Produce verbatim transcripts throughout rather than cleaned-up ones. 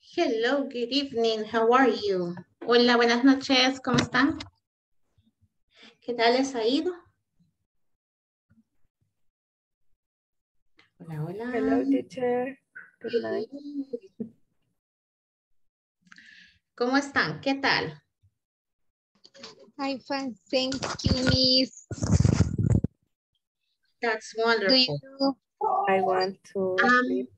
Hello, good evening. How are you? Hola, buenas noches. ¿Cómo están? ¿Qué tal les ha ido? Hola, hola. Hello, teacher. Good night. ¿Cómo están? ¿Qué tal? I'm fine, thank you, Miss. That's Do wonderful. you? I want to Um, sleep.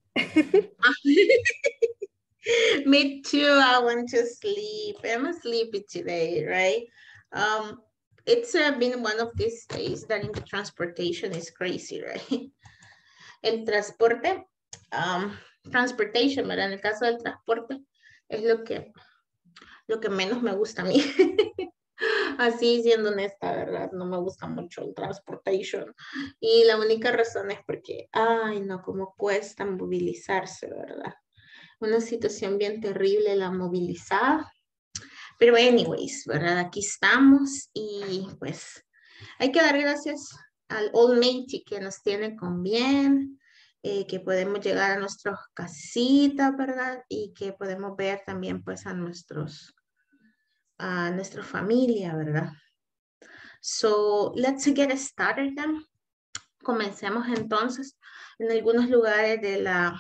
Me too. I want to sleep. I'm sleepy today, right? Um, it's uh, been one of these days that in the transportation is crazy, right? El transporte, um, transportation, ¿verdad? En el caso del transporte, es lo que, lo que menos me gusta a mí. Así siendo honesta, ¿verdad? No me gusta mucho el transportation. Y la única razón es porque, ay, no, cómo cuesta movilizarse, ¿verdad? Una situación bien terrible la movilizada. Pero anyways, ¿verdad? Aquí estamos y pues hay que dar gracias al Almighty que nos tiene con bien, eh, que podemos llegar a nuestras casitas, ¿verdad? Y que podemos ver también pues a nuestros, a nuestra familia, ¿verdad? So, let's get started then. Comencemos entonces. En algunos lugares de la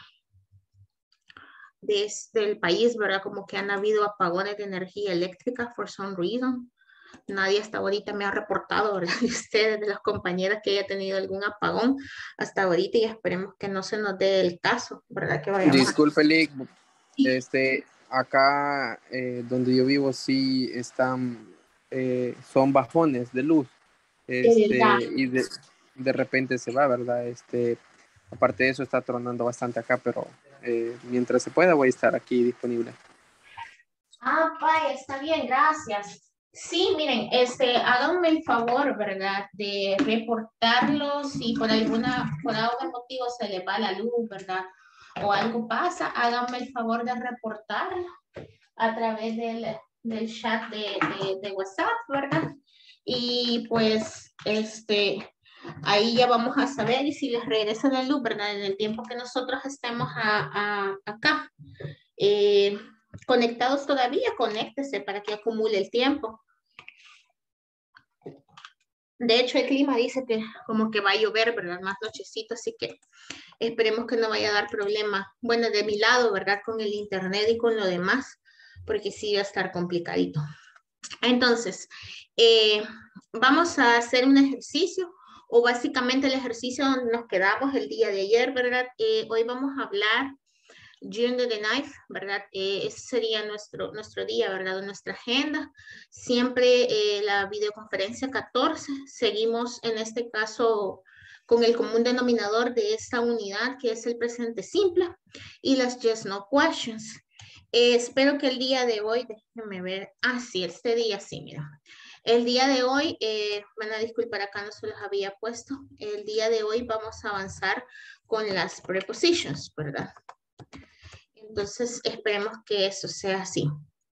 de, del país, ¿verdad? Como que han habido apagones de energía eléctrica for some reason. Nadie hasta ahorita me ha reportado, ¿verdad? De ustedes, de las compañeras que haya tenido algún apagón hasta ahorita y esperemos que no se nos dé el caso, ¿verdad? Que vayamos Disculpe, a... Lick, este, acá eh, donde yo vivo sí están, eh, son bajones de luz, este, y de, de repente se va, ¿verdad? Este, aparte de eso está tronando bastante acá, pero eh, mientras se pueda voy a estar aquí disponible. Ah, vaya, está bien, gracias. Sí, miren, este, háganme el favor, ¿verdad? De reportarlos si por alguna, por algún motivo se le va la luz, ¿verdad? O algo pasa, háganme el favor de reportarlo a través del, del chat de, de, de WhatsApp, ¿verdad? Y pues, este, ahí ya vamos a saber y si les regresa la luz, ¿verdad? En el tiempo que nosotros estemos a, a, acá. Eh, conectados todavía, conéctese para que acumule el tiempo. De hecho, el clima dice que como que va a llover, ¿verdad? Más nochecito, así que esperemos que no vaya a dar problema. Bueno, de mi lado, ¿verdad? Con el internet y con lo demás, porque sí va a estar complicadito. Entonces, eh, vamos a hacer un ejercicio, o básicamente el ejercicio donde nos quedamos el día de ayer, ¿verdad? Eh, hoy vamos a hablar June the ninth, ¿verdad? Eh, ese sería nuestro, nuestro día, ¿verdad? Nuestra agenda. Siempre eh, la videoconferencia catorce. Seguimos en este caso con el común denominador de esta unidad, que es el presente simple, y las yes, no questions. Eh, espero que el día de hoy, déjenme ver, ah, sí, este día sí, mira. El día de hoy, eh, van a disculpar, acá no se los había puesto, el día de hoy vamos a avanzar con las prepositions, ¿verdad? Entonces, esperemos que eso sea así.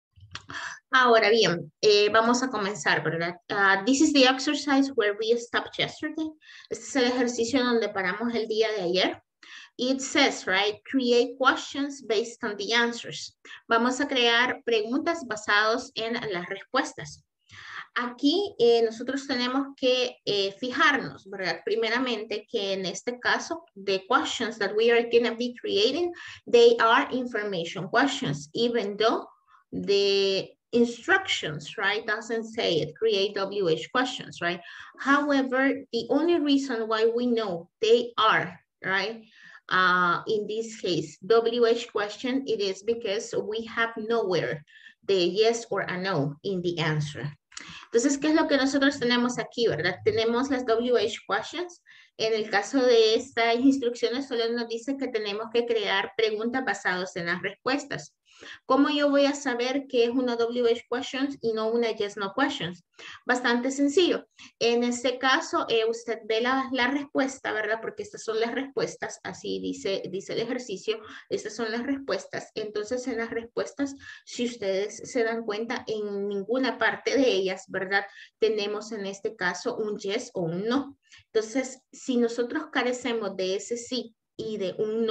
Ahora bien, eh, vamos a comenzar, ¿verdad? Uh, this is the exercise where we stopped yesterday. Este es el ejercicio donde paramos el día de ayer. It says, right, create questions based on the answers. Vamos a crear preguntas basadas en las respuestas. Aquí eh, nosotros tenemos que eh, fijarnos, ¿verdad? Primeramente que en este caso, the questions that we are going to be creating, they are information questions, even though the instructions, right, doesn't say it, create W H questions, right? However, the only reason why we know they are, right, uh, in this case, W H question, it is because we have nowhere the yes or a no in the answer. Entonces, ¿qué es lo que nosotros tenemos aquí, verdad? Tenemos las W H questions. En el caso de estas instrucciones, solo nos dice que tenemos que crear preguntas basadas en las respuestas. ¿Cómo yo voy a saber que es una W H questions y no una yes, no questions? Bastante sencillo. En este caso, eh, usted ve la, la respuesta, ¿verdad? Porque estas son las respuestas, así dice, dice el ejercicio, estas son las respuestas. Entonces, en las respuestas, si ustedes se dan cuenta, en ninguna parte de ellas, ¿verdad? Tenemos en este caso un yes o un no. Entonces, si nosotros carecemos de ese sí y de un no,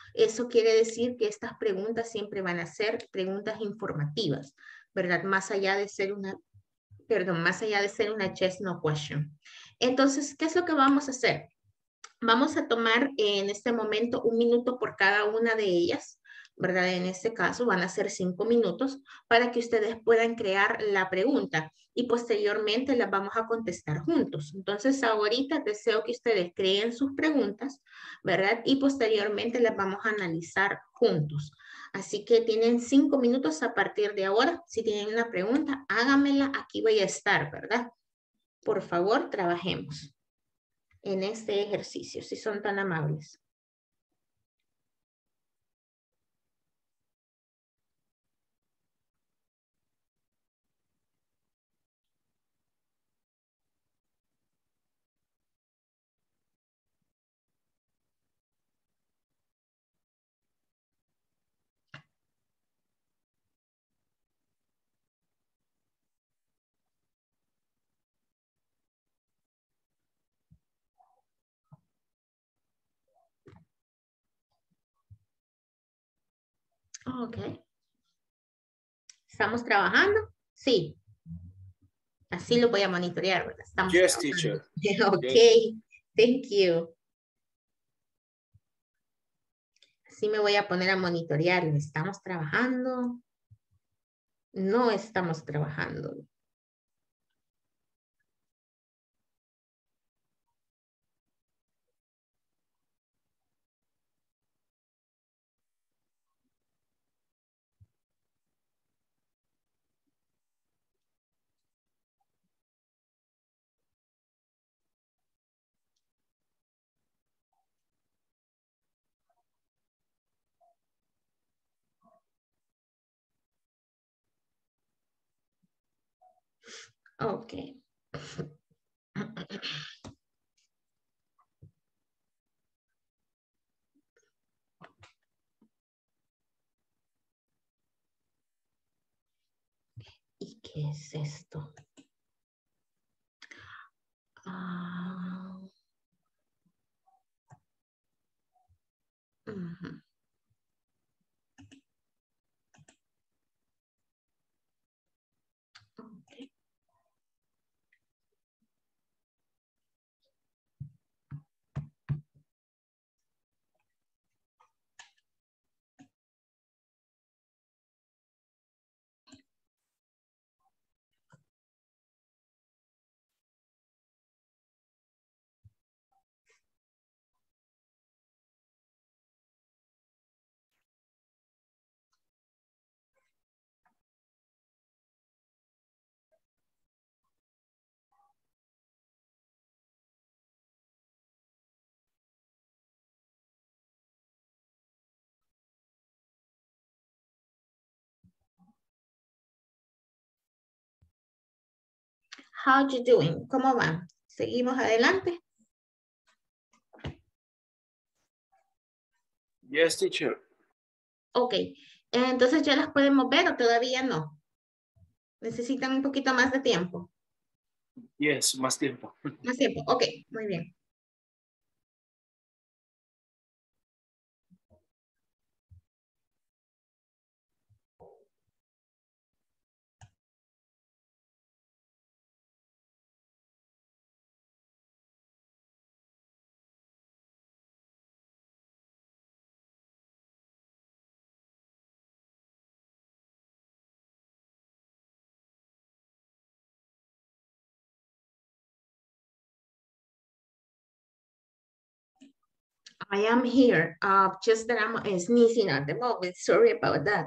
Eso quiere decir que estas preguntas siempre van a ser preguntas informativas, ¿verdad? Más allá de ser una, perdón, más allá de ser una yes, no question. Entonces, ¿qué es lo que vamos a hacer? Vamos a tomar en este momento un minuto por cada una de ellas, ¿verdad? En este caso van a ser cinco minutos para que ustedes puedan crear la pregunta y posteriormente las vamos a contestar juntos. Entonces, ahorita deseo que ustedes creen sus preguntas, ¿verdad? Y posteriormente las vamos a analizar juntos. Así que tienen cinco minutos a partir de ahora. Si tienen una pregunta, háganmela. Aquí voy a estar, ¿verdad? Por favor, trabajemos en este ejercicio, si son tan amables. Ok. ¿Estamos trabajando? Sí. Así lo voy a monitorear, ¿verdad? Estamos Yes, trabajando. teacher. Ok. Yes. Thank you. Así me voy a poner a monitorear. ¿Estamos trabajando? No estamos trabajando. Ok. ¿Y qué es esto? Ah, ujú. Ok. How you doing? ¿Cómo van? ¿Seguimos adelante? Yes, teacher. Ok. Entonces, ¿ya las podemos ver o todavía no? ¿Necesitan un poquito más de tiempo? Yes, más tiempo. Más tiempo. Ok, muy bien. I am here. Uh, just that I'm uh, sneezing at the moment. Sorry about that.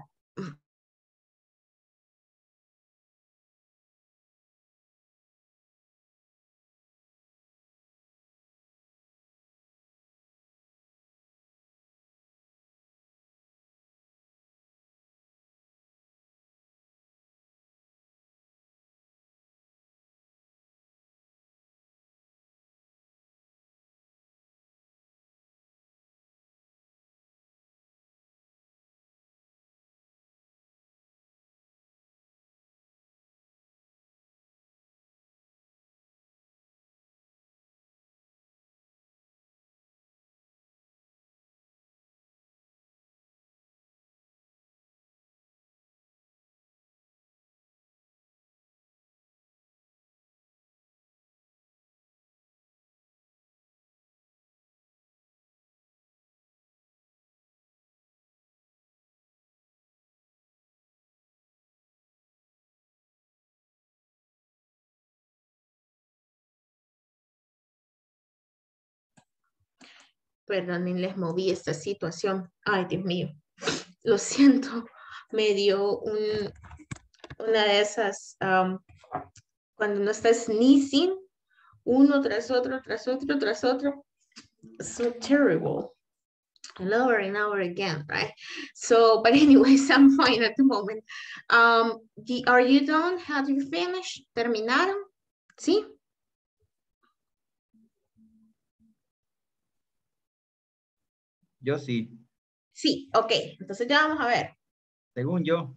Perdonen, les moví esta situación. Ay, Dios mío. Lo siento. Me dio un, una de esas, um, cuando uno está sneezing, uno tras otro, tras otro, tras otro. So terrible. And over and over again, right? So, but anyways, I'm fine at the moment. Um, the, are you done? Have you finished? ¿Terminaron? ¿Sí? Yo sí, Sí, ok. Entonces ya vamos a ver. según yo.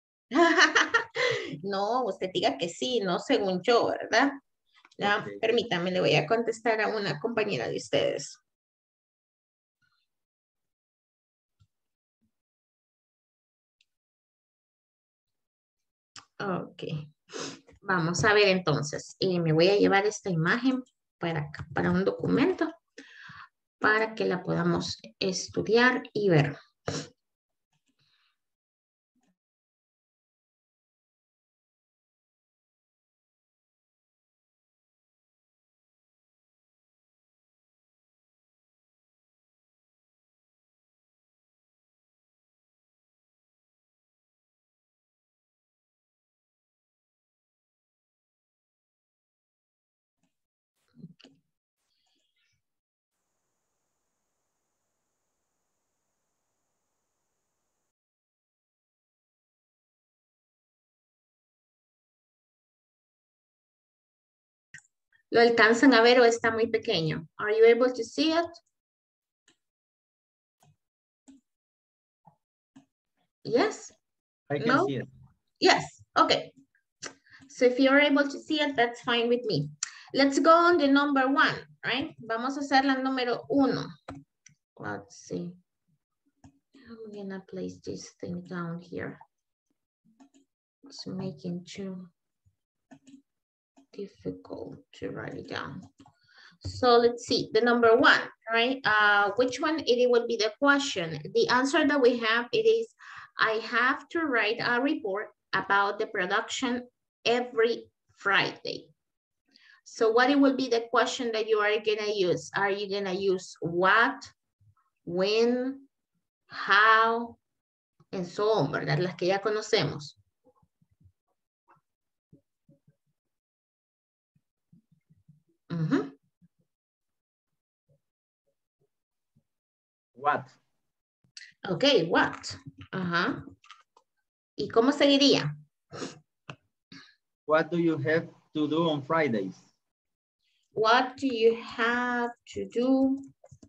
No, usted diga que sí, no según yo, ¿verdad? Ya, Ok. permítame, le voy a contestar a una compañera de ustedes. Ok. Vamos a ver entonces. Eh, me voy a llevar esta imagen para, acá, para un documento para que la podamos estudiar y ver. ¿Lo alcanzan a ver o está muy pequeño? Are you able to see it? Yes? I can No? see it. Yes, okay. So if you're able to see it, that's fine with me. Let's go on the number one, right? Vamos a hacer la número uno. Let's see. I'm gonna place this thing down here. It's making too difficult to write it down. So let's see, the number one, right? Uh, which one it will be the question? The answer that we have, it is, I have to write a report about the production every Friday. So what it will be the question that you are gonna use? Are you gonna use what, when, how, and so on, ¿verdad? Las que ya conocemos. Uh-huh. What? Ok, what? Ajá. ¿Y cómo seguiría? What do you have to do on Fridays? What do you have to do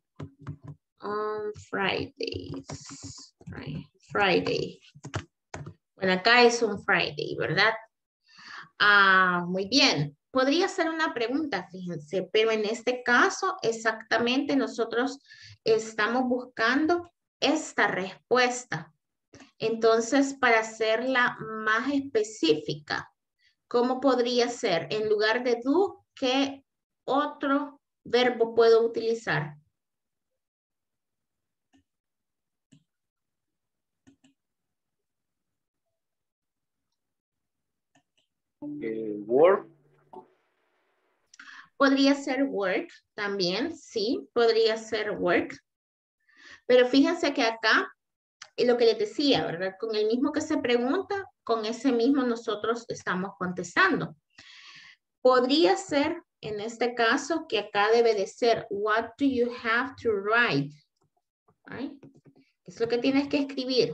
on Fridays? Right. Friday. Bueno, acá es un Friday, ¿verdad? Ah, muy bien. Podría ser una pregunta, fíjense, pero en este caso exactamente nosotros estamos buscando esta respuesta. Entonces, para hacerla más específica, ¿cómo podría ser? En lugar de do, ¿qué otro verbo puedo utilizar? Eh, work. Podría ser work también, sí, podría ser work. Pero fíjense que acá, lo que les decía, ¿verdad? Con el mismo que se pregunta, con ese mismo nosotros estamos contestando. Podría ser, en este caso, que acá debe de ser, what do you have to write? ¿Right? ¿Qué es lo que tienes que escribir?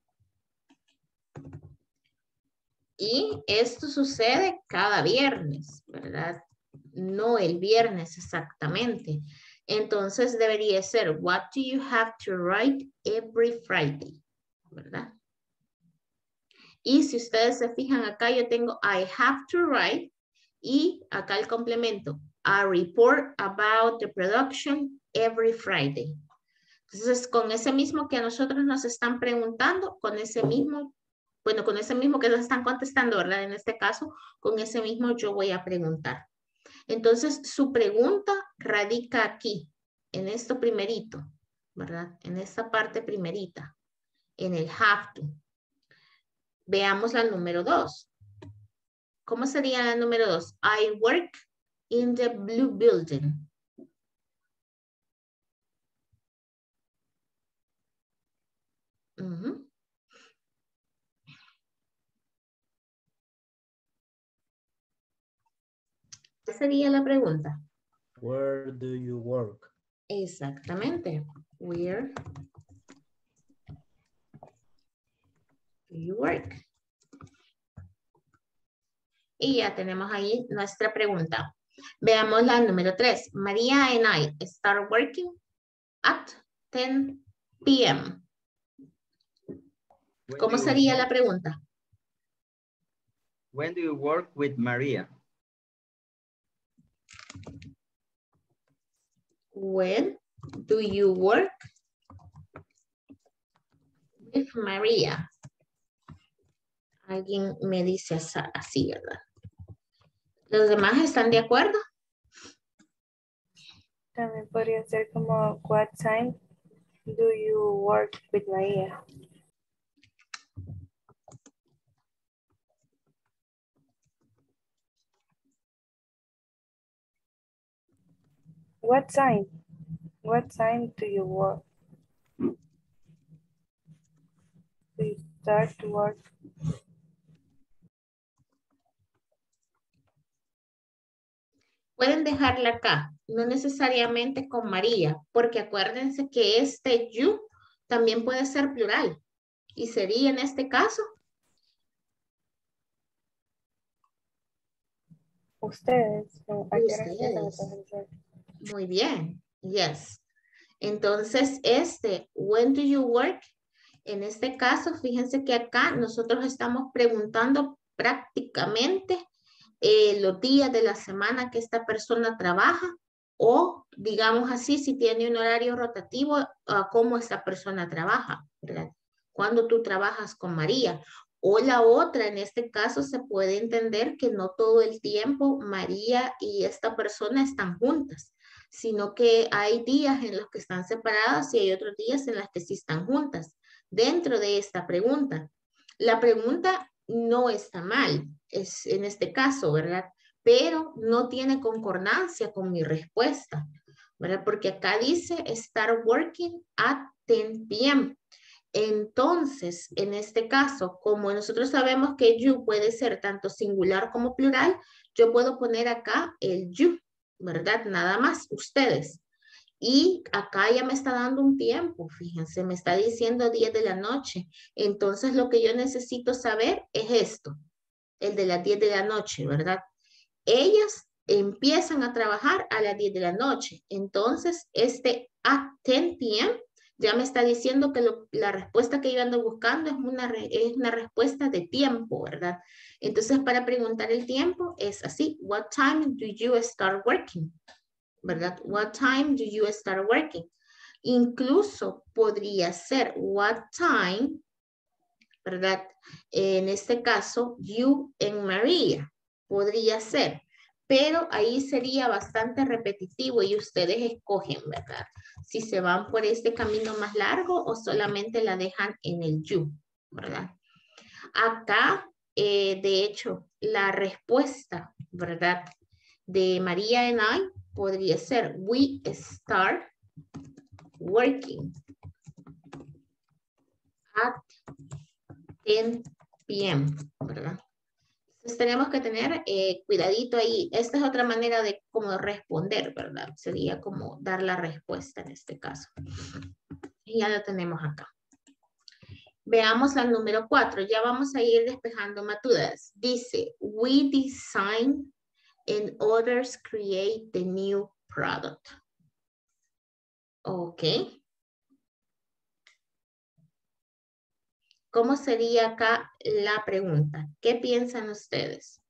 Y esto sucede cada viernes, ¿verdad? No el viernes exactamente. Entonces debería ser, what do you have to write every Friday? ¿Verdad? Y si ustedes se fijan acá, yo tengo I have to write y acá el complemento, a report about the production every Friday. Entonces, con ese mismo que a nosotros nos están preguntando, con ese mismo, bueno, con ese mismo que nos están contestando, ¿verdad? En este caso, con ese mismo yo voy a preguntar. Entonces, su pregunta radica aquí, en esto primerito, ¿verdad? En esta parte primerita, en el have to. Veamos la número dos. ¿Cómo sería la número dos? I work in the blue building. sería la pregunta? Where do you work? Exactamente. Where do you work? Y ya tenemos ahí nuestra pregunta. Veamos la número tres. María and I start working at ten p m When ¿Cómo do you sería work- la pregunta? When do you work with Maria? When do you work with Maria? Alguien me dice asa- así, ¿verdad? ¿Los demás están de acuerdo? También podría ser como, what time do you work with Maria? What time? What time do you work? Do you start to work? Pueden dejarla acá, no necesariamente con María, porque acuérdense que este you también puede ser plural. Y sería en este caso, Ustedes. ¿A qué hora empiezan a ustedes. trabajar? Muy bien, yes. Entonces, este, when do you work? En este caso, fíjense que acá nosotros estamos preguntando prácticamente eh, los días de la semana que esta persona trabaja o, digamos así, si tiene un horario rotativo, uh, cómo esta persona trabaja, ¿verdad? Cuando tú trabajas con María. O la otra, en este caso, se puede entender que no todo el tiempo María y esta persona están juntas, sino que hay días en los que están separadas y hay otros días en los que sí están juntas. Dentro de esta pregunta, la pregunta no está mal, es en este caso, ¿verdad? Pero no tiene concordancia con mi respuesta, ¿verdad? Porque acá dice start working at ten p m Entonces, en este caso, como nosotros sabemos que you puede ser tanto singular como plural, yo puedo poner acá el you, ¿verdad? Nada más, ustedes. Y acá ya me está dando un tiempo, fíjense, me está diciendo diez de la noche. Entonces, lo que yo necesito saber es esto, el de las diez de la noche, ¿verdad? Ellas empiezan a trabajar a las diez de la noche. Entonces, este at ten p m ya me está diciendo que lo, la respuesta que yo ando buscando es una, re, es una respuesta de tiempo, ¿verdad? Entonces, para preguntar el tiempo es así. What time do you start working? ¿Verdad? What time do you start working? Incluso podría ser what time, ¿verdad? En este caso, you and Maria. Podría ser. Pero ahí sería bastante repetitivo y ustedes escogen, ¿verdad? Si se van por este camino más largo o solamente la dejan en el you, ¿verdad? Acá, eh, de hecho, la respuesta, ¿verdad? De María and I podría ser we start working at ten p m, ¿verdad? Entonces tenemos que tener eh, cuidadito ahí. Esta es otra manera de cómo responder, ¿verdad? Sería como dar la respuesta en este caso. Y ya lo tenemos acá. Veamos la número cuatro. Ya vamos a ir despejando matudas. Dice, we design and others create the new product. Ok. ¿Cómo sería acá la pregunta? ¿Qué piensan ustedes?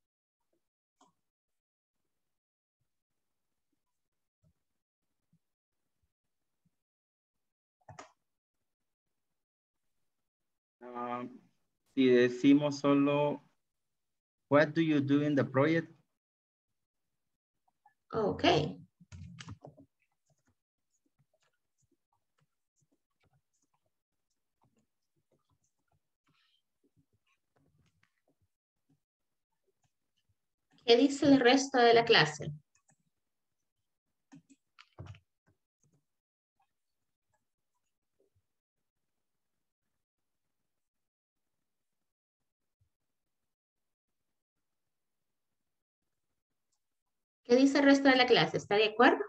Um, si decimos solo, what do you do in the project? Ok. ¿Qué dice el resto de la clase? ¿Qué dice el resto de la clase? ¿Está de acuerdo?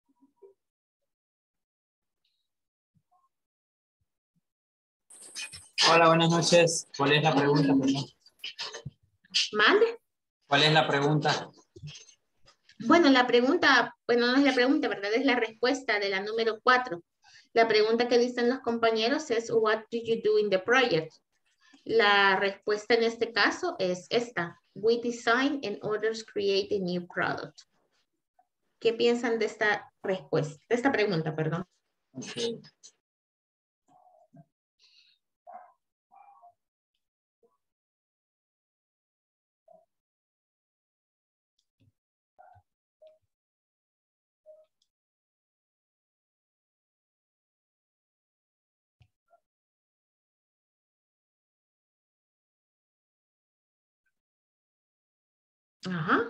Hola, buenas noches. ¿Cuál es la pregunta, perdón? ¿Mande? ¿Cuál es la pregunta? Bueno, la pregunta, bueno, no es la pregunta, ¿verdad? Es la respuesta de la número cuatro. La pregunta que dicen los compañeros es, what do you do in the project? La respuesta en este caso es esta. We design and others create a new product. ¿Qué piensan de esta respuesta? De esta pregunta, perdón. Okay. Ajá.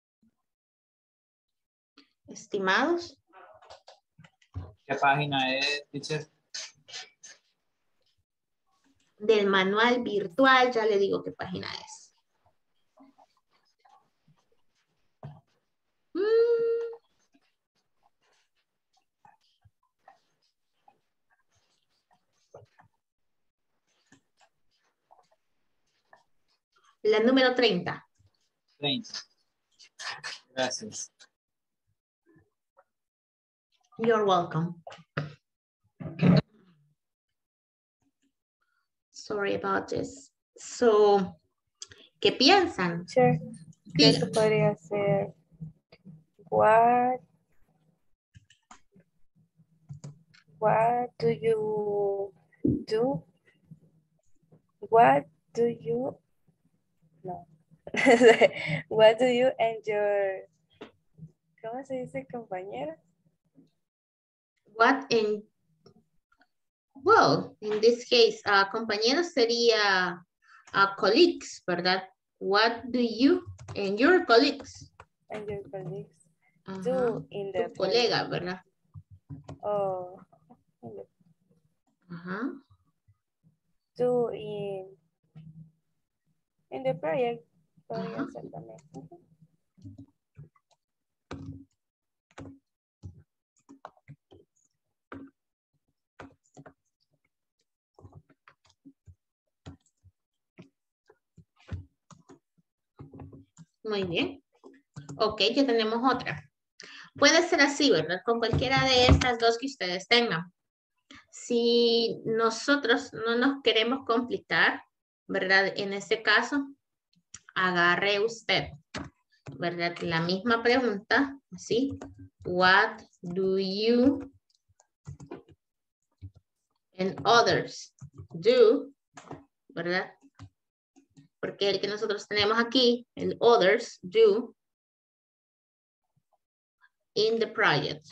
Estimados. ¿Qué página es, teacher? Del manual virtual, ya le digo qué página es. Mm. La número treinta. treinta. Gracias. You're welcome. Sorry about this. So, ¿qué piensan? Sure. Creo Sí. que podría ser what what do you do? What do you no. What do you and your ¿cómo se dice compañera? What in, well, in this case, uh, compañeros sería uh, colleagues, ¿verdad? What do you and your colleagues? And your colleagues Ajá. do in the Tu colega, ¿verdad? Oh, Ajá. do in in the project podría Ajá. ser también. Ujú. Muy bien. Ok, ya tenemos otra. Puede ser así, ¿verdad? Con cualquiera de estas dos que ustedes tengan. Si nosotros no nos queremos complicar, ¿verdad? En este caso, agarre usted, ¿verdad? La misma pregunta, ¿sí? What do you and others do, ¿verdad? Porque el que nosotros tenemos aquí, el others do in the project.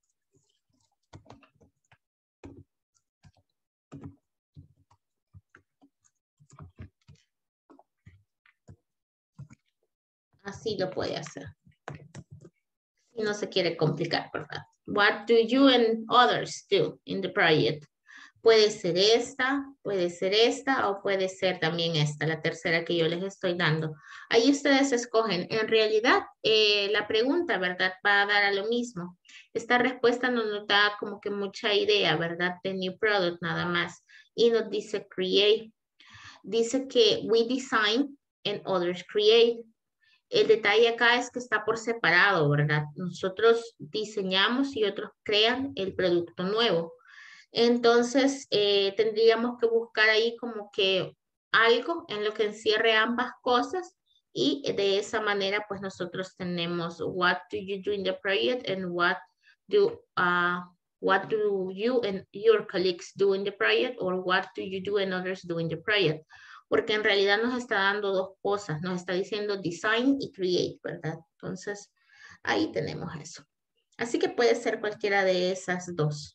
Así lo puede hacer. Si no se quiere complicar, ¿verdad? What do you and others do in the project? Puede ser esta, puede ser esta o puede ser también esta, la tercera que yo les estoy dando. Ahí ustedes escogen. En realidad, eh, la pregunta, ¿verdad? Va a dar a lo mismo. Esta respuesta no nos da como que mucha idea, ¿verdad? De new product nada más. Y nos dice create. Dice que we design and others create. El detalle acá es que está por separado, ¿verdad? Nosotros diseñamos y otros crean el producto nuevo. Entonces, eh, tendríamos que buscar ahí como que algo en lo que encierre ambas cosas y de esa manera, pues nosotros tenemos what do you do in the project and what do, uh, what do you and your colleagues do in the project or what do you do and others do in the project. Porque en realidad nos está dando dos cosas, nos está diciendo design y create, ¿verdad? Entonces, ahí tenemos eso. Así que puede ser cualquiera de esas dos.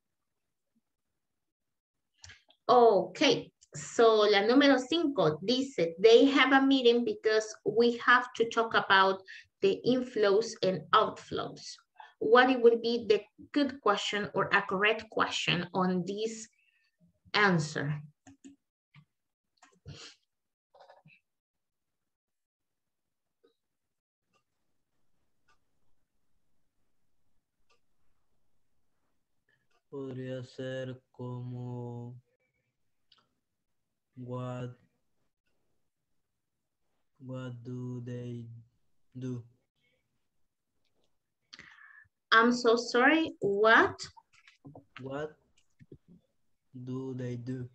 Ok, so la número cinco dice, they have a meeting because we have to talk about the inflows and outflows. What it would be the good question or a correct question on this answer? podría ser como what what do they do? I'm so sorry. What? What do they do?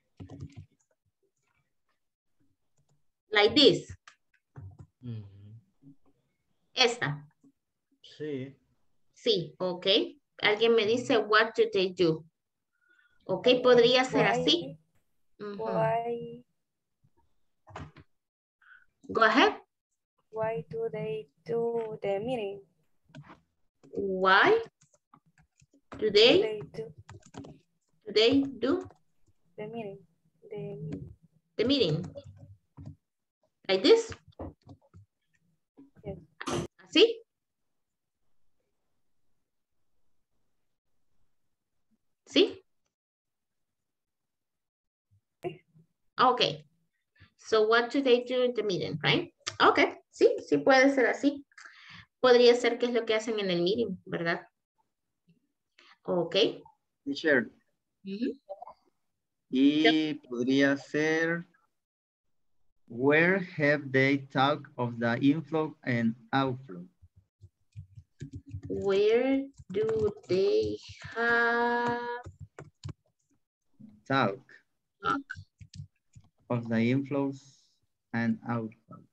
Like this. Ujú. Esta. Sí. Sí, ok. Alguien me dice, what do they do? Ok, podría ser así. Why, Ujú. why, Go ahead. why do they do the meeting? Why do Do they, they do do they do the meeting? The meeting. the meeting? Like this? Yes. ¿Así? ¿Sí? Okay. So what do they do in the meeting, right? Okay, sí, sí puede ser así. Podría ser que es lo que hacen en el meeting, ¿verdad? Ok. Teacher. Ujú. Y podría ser, where have they talked of the inflow and outflow? Where do they have Talk talk? of the inflows and outflows.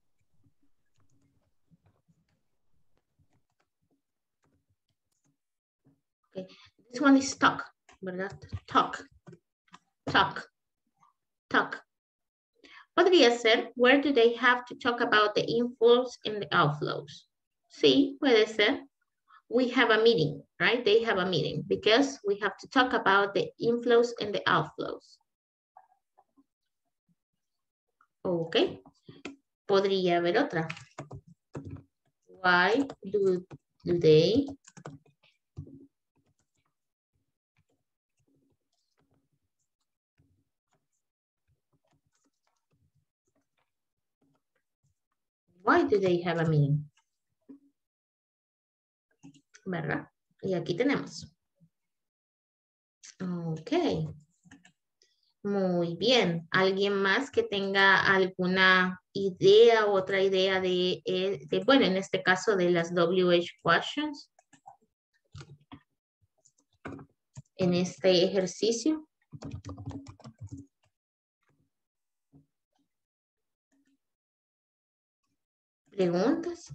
Okay. This one is talk, ¿verdad? Talk. Talk. Talk. Podría ser, where do they have to talk about the inflows and the outflows? Sí, puede ser. We have a meeting, right? They have a meeting because we have to talk about the inflows and the outflows. Ok. Podría haber otra. Why do, do they Why do they have a meeting? ¿Verdad? Y aquí tenemos. Ok. Muy bien. ¿Alguien más que tenga alguna idea, otra idea de, eh, de, bueno, en este caso de las W H questions? En este ejercicio. ¿Preguntas?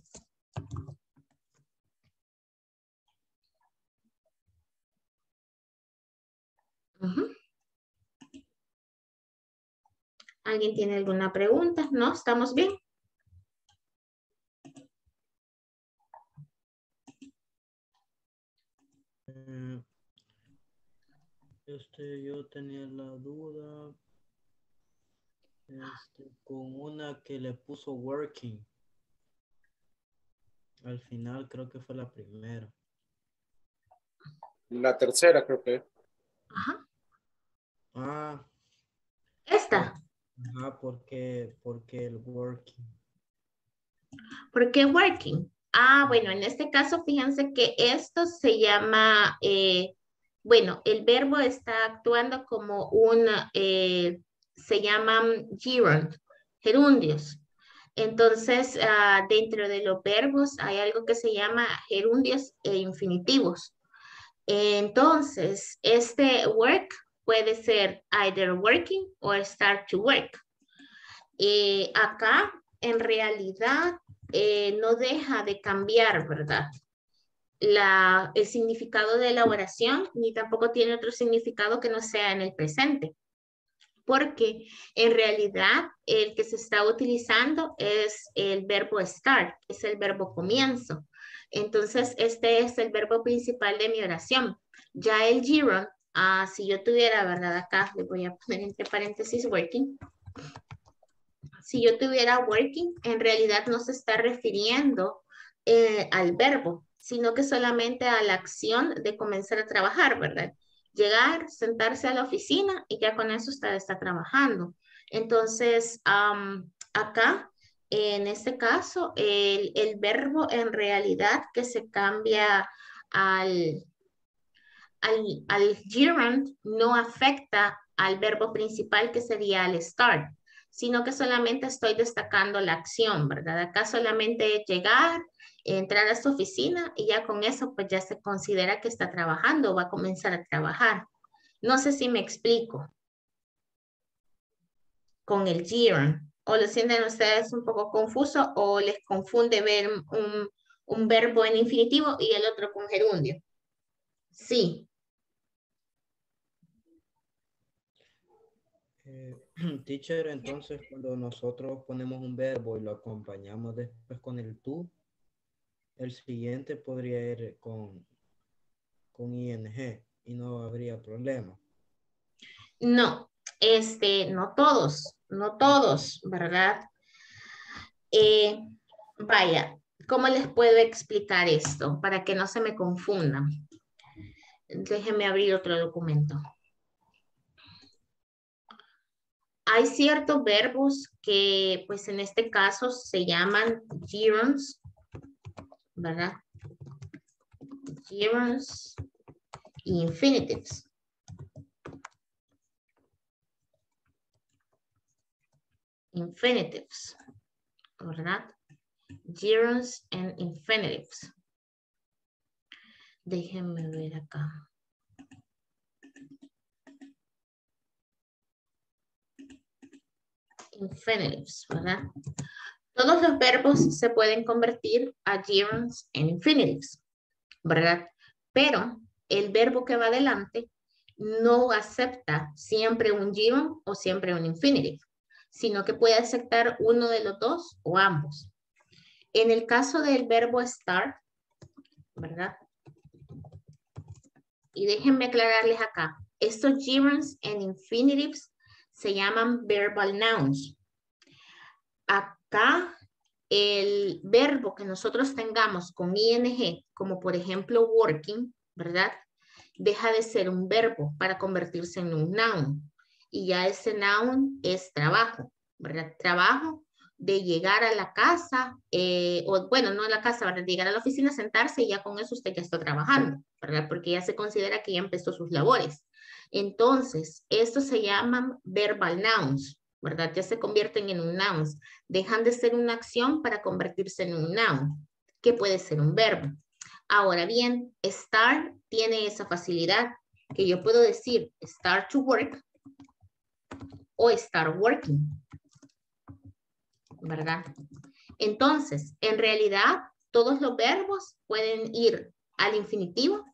Uh-huh. ¿Alguien tiene alguna pregunta? ¿No? ¿Estamos bien? Mm, Este, yo tenía la duda este, con una que le puso working. Al final creo que fue la primera. La tercera creo que. Ajá. Ah, Esta. ajá, porque, porque el working. ¿Por qué working? Ah, bueno, en este caso, fíjense que esto se llama, eh, bueno, el verbo está actuando como un, eh, se llaman gerund, gerundios. Entonces, uh, dentro de los verbos hay algo que se llama gerundios e infinitivos. Entonces, este work puede ser either working o start to work. Eh, acá, en realidad, eh, no deja de cambiar, ¿verdad? La, el significado de la oración, ni tampoco tiene otro significado que no sea en el presente. Porque en realidad el que se está utilizando es el verbo start, es el verbo comienzo. Entonces, este es el verbo principal de mi oración. Ya el gerund, uh, si yo tuviera, ¿verdad? Acá le voy a poner entre paréntesis working. Si yo tuviera working, en realidad no se está refiriendo eh, al verbo, sino que solamente a la acción de comenzar a trabajar, ¿verdad? Llegar, sentarse a la oficina y ya con eso usted está trabajando. Entonces, um, acá, en este caso, el, el verbo en realidad que se cambia al, al, al gerund no afecta al verbo principal que sería el start, sino que solamente estoy destacando la acción, ¿verdad? Acá solamente es llegar, entrar a su oficina y ya con eso pues ya se considera que está trabajando, va a comenzar a trabajar. No sé si me explico con el gerund. O lo sienten ustedes un poco confuso o les confunde ver un, un verbo en infinitivo y el otro con gerundio. Sí. Eh, teacher, entonces cuando nosotros ponemos un verbo y lo acompañamos después con el tú, el siguiente podría ir con, con ing y no habría problema. No, este, no todos, no todos, ¿verdad? Eh, vaya, ¿cómo les puedo explicar esto para que no se me confundan? Déjenme abrir otro documento. Hay ciertos verbos que, pues en este caso, se llaman gerunds, ¿verdad? Gerunds y infinitives. Infinitives, ¿verdad? Gerunds and infinitives. Déjenme ver acá. Infinitives, ¿verdad? Todos los verbos se pueden convertir a gerunds and infinitives, ¿verdad? Pero el verbo que va adelante no acepta siempre un gerund o siempre un infinitive, sino que puede aceptar uno de los dos o ambos. En el caso del verbo estar, ¿verdad? Y déjenme aclararles acá, estos gerunds and infinitives se llaman verbal nouns. Acá el verbo que nosotros tengamos con ing, como por ejemplo working, ¿verdad? Deja de ser un verbo para convertirse en un noun. Y ya ese noun es trabajo, ¿verdad? Trabajo de llegar a la casa, eh, o bueno, no a la casa, ¿verdad? De llegar a la oficina, sentarse y ya con eso usted ya está trabajando, ¿verdad? Porque ya se considera que ya empezó sus labores. Entonces, estos se llaman verbal nouns, ¿verdad? Ya se convierten en un noun. Dejan de ser una acción para convertirse en un noun, que puede ser un verbo. Ahora bien, start tiene esa facilidad que yo puedo decir start to work o start working, ¿verdad? Entonces, en realidad, todos los verbos pueden ir al infinitivo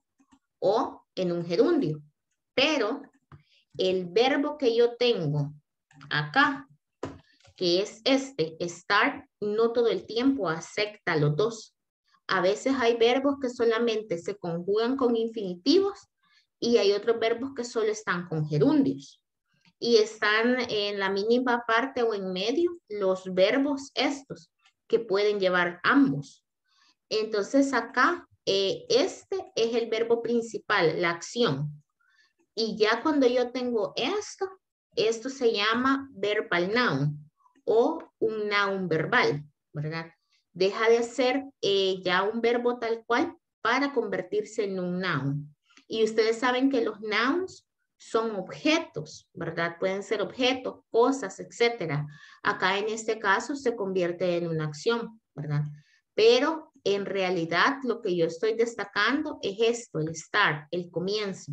o en un gerundio, pero el verbo que yo tengo acá, que es este, start, no todo el tiempo acepta los dos. A veces hay verbos que solamente se conjugan con infinitivos y hay otros verbos que solo están con gerundios. Y están en la mínima parte o en medio los verbos estos que pueden llevar ambos. Entonces acá, eh, este es el verbo principal, la acción. Y ya cuando yo tengo esto, esto se llama verbal noun o un noun verbal, ¿verdad? Deja de ser eh, ya un verbo tal cual para convertirse en un noun. Y ustedes saben que los nouns son objetos, ¿verdad? Pueden ser objetos, cosas, etcétera. Acá en este caso se convierte en una acción, ¿verdad? Pero en realidad lo que yo estoy destacando es esto, el start, el comienzo.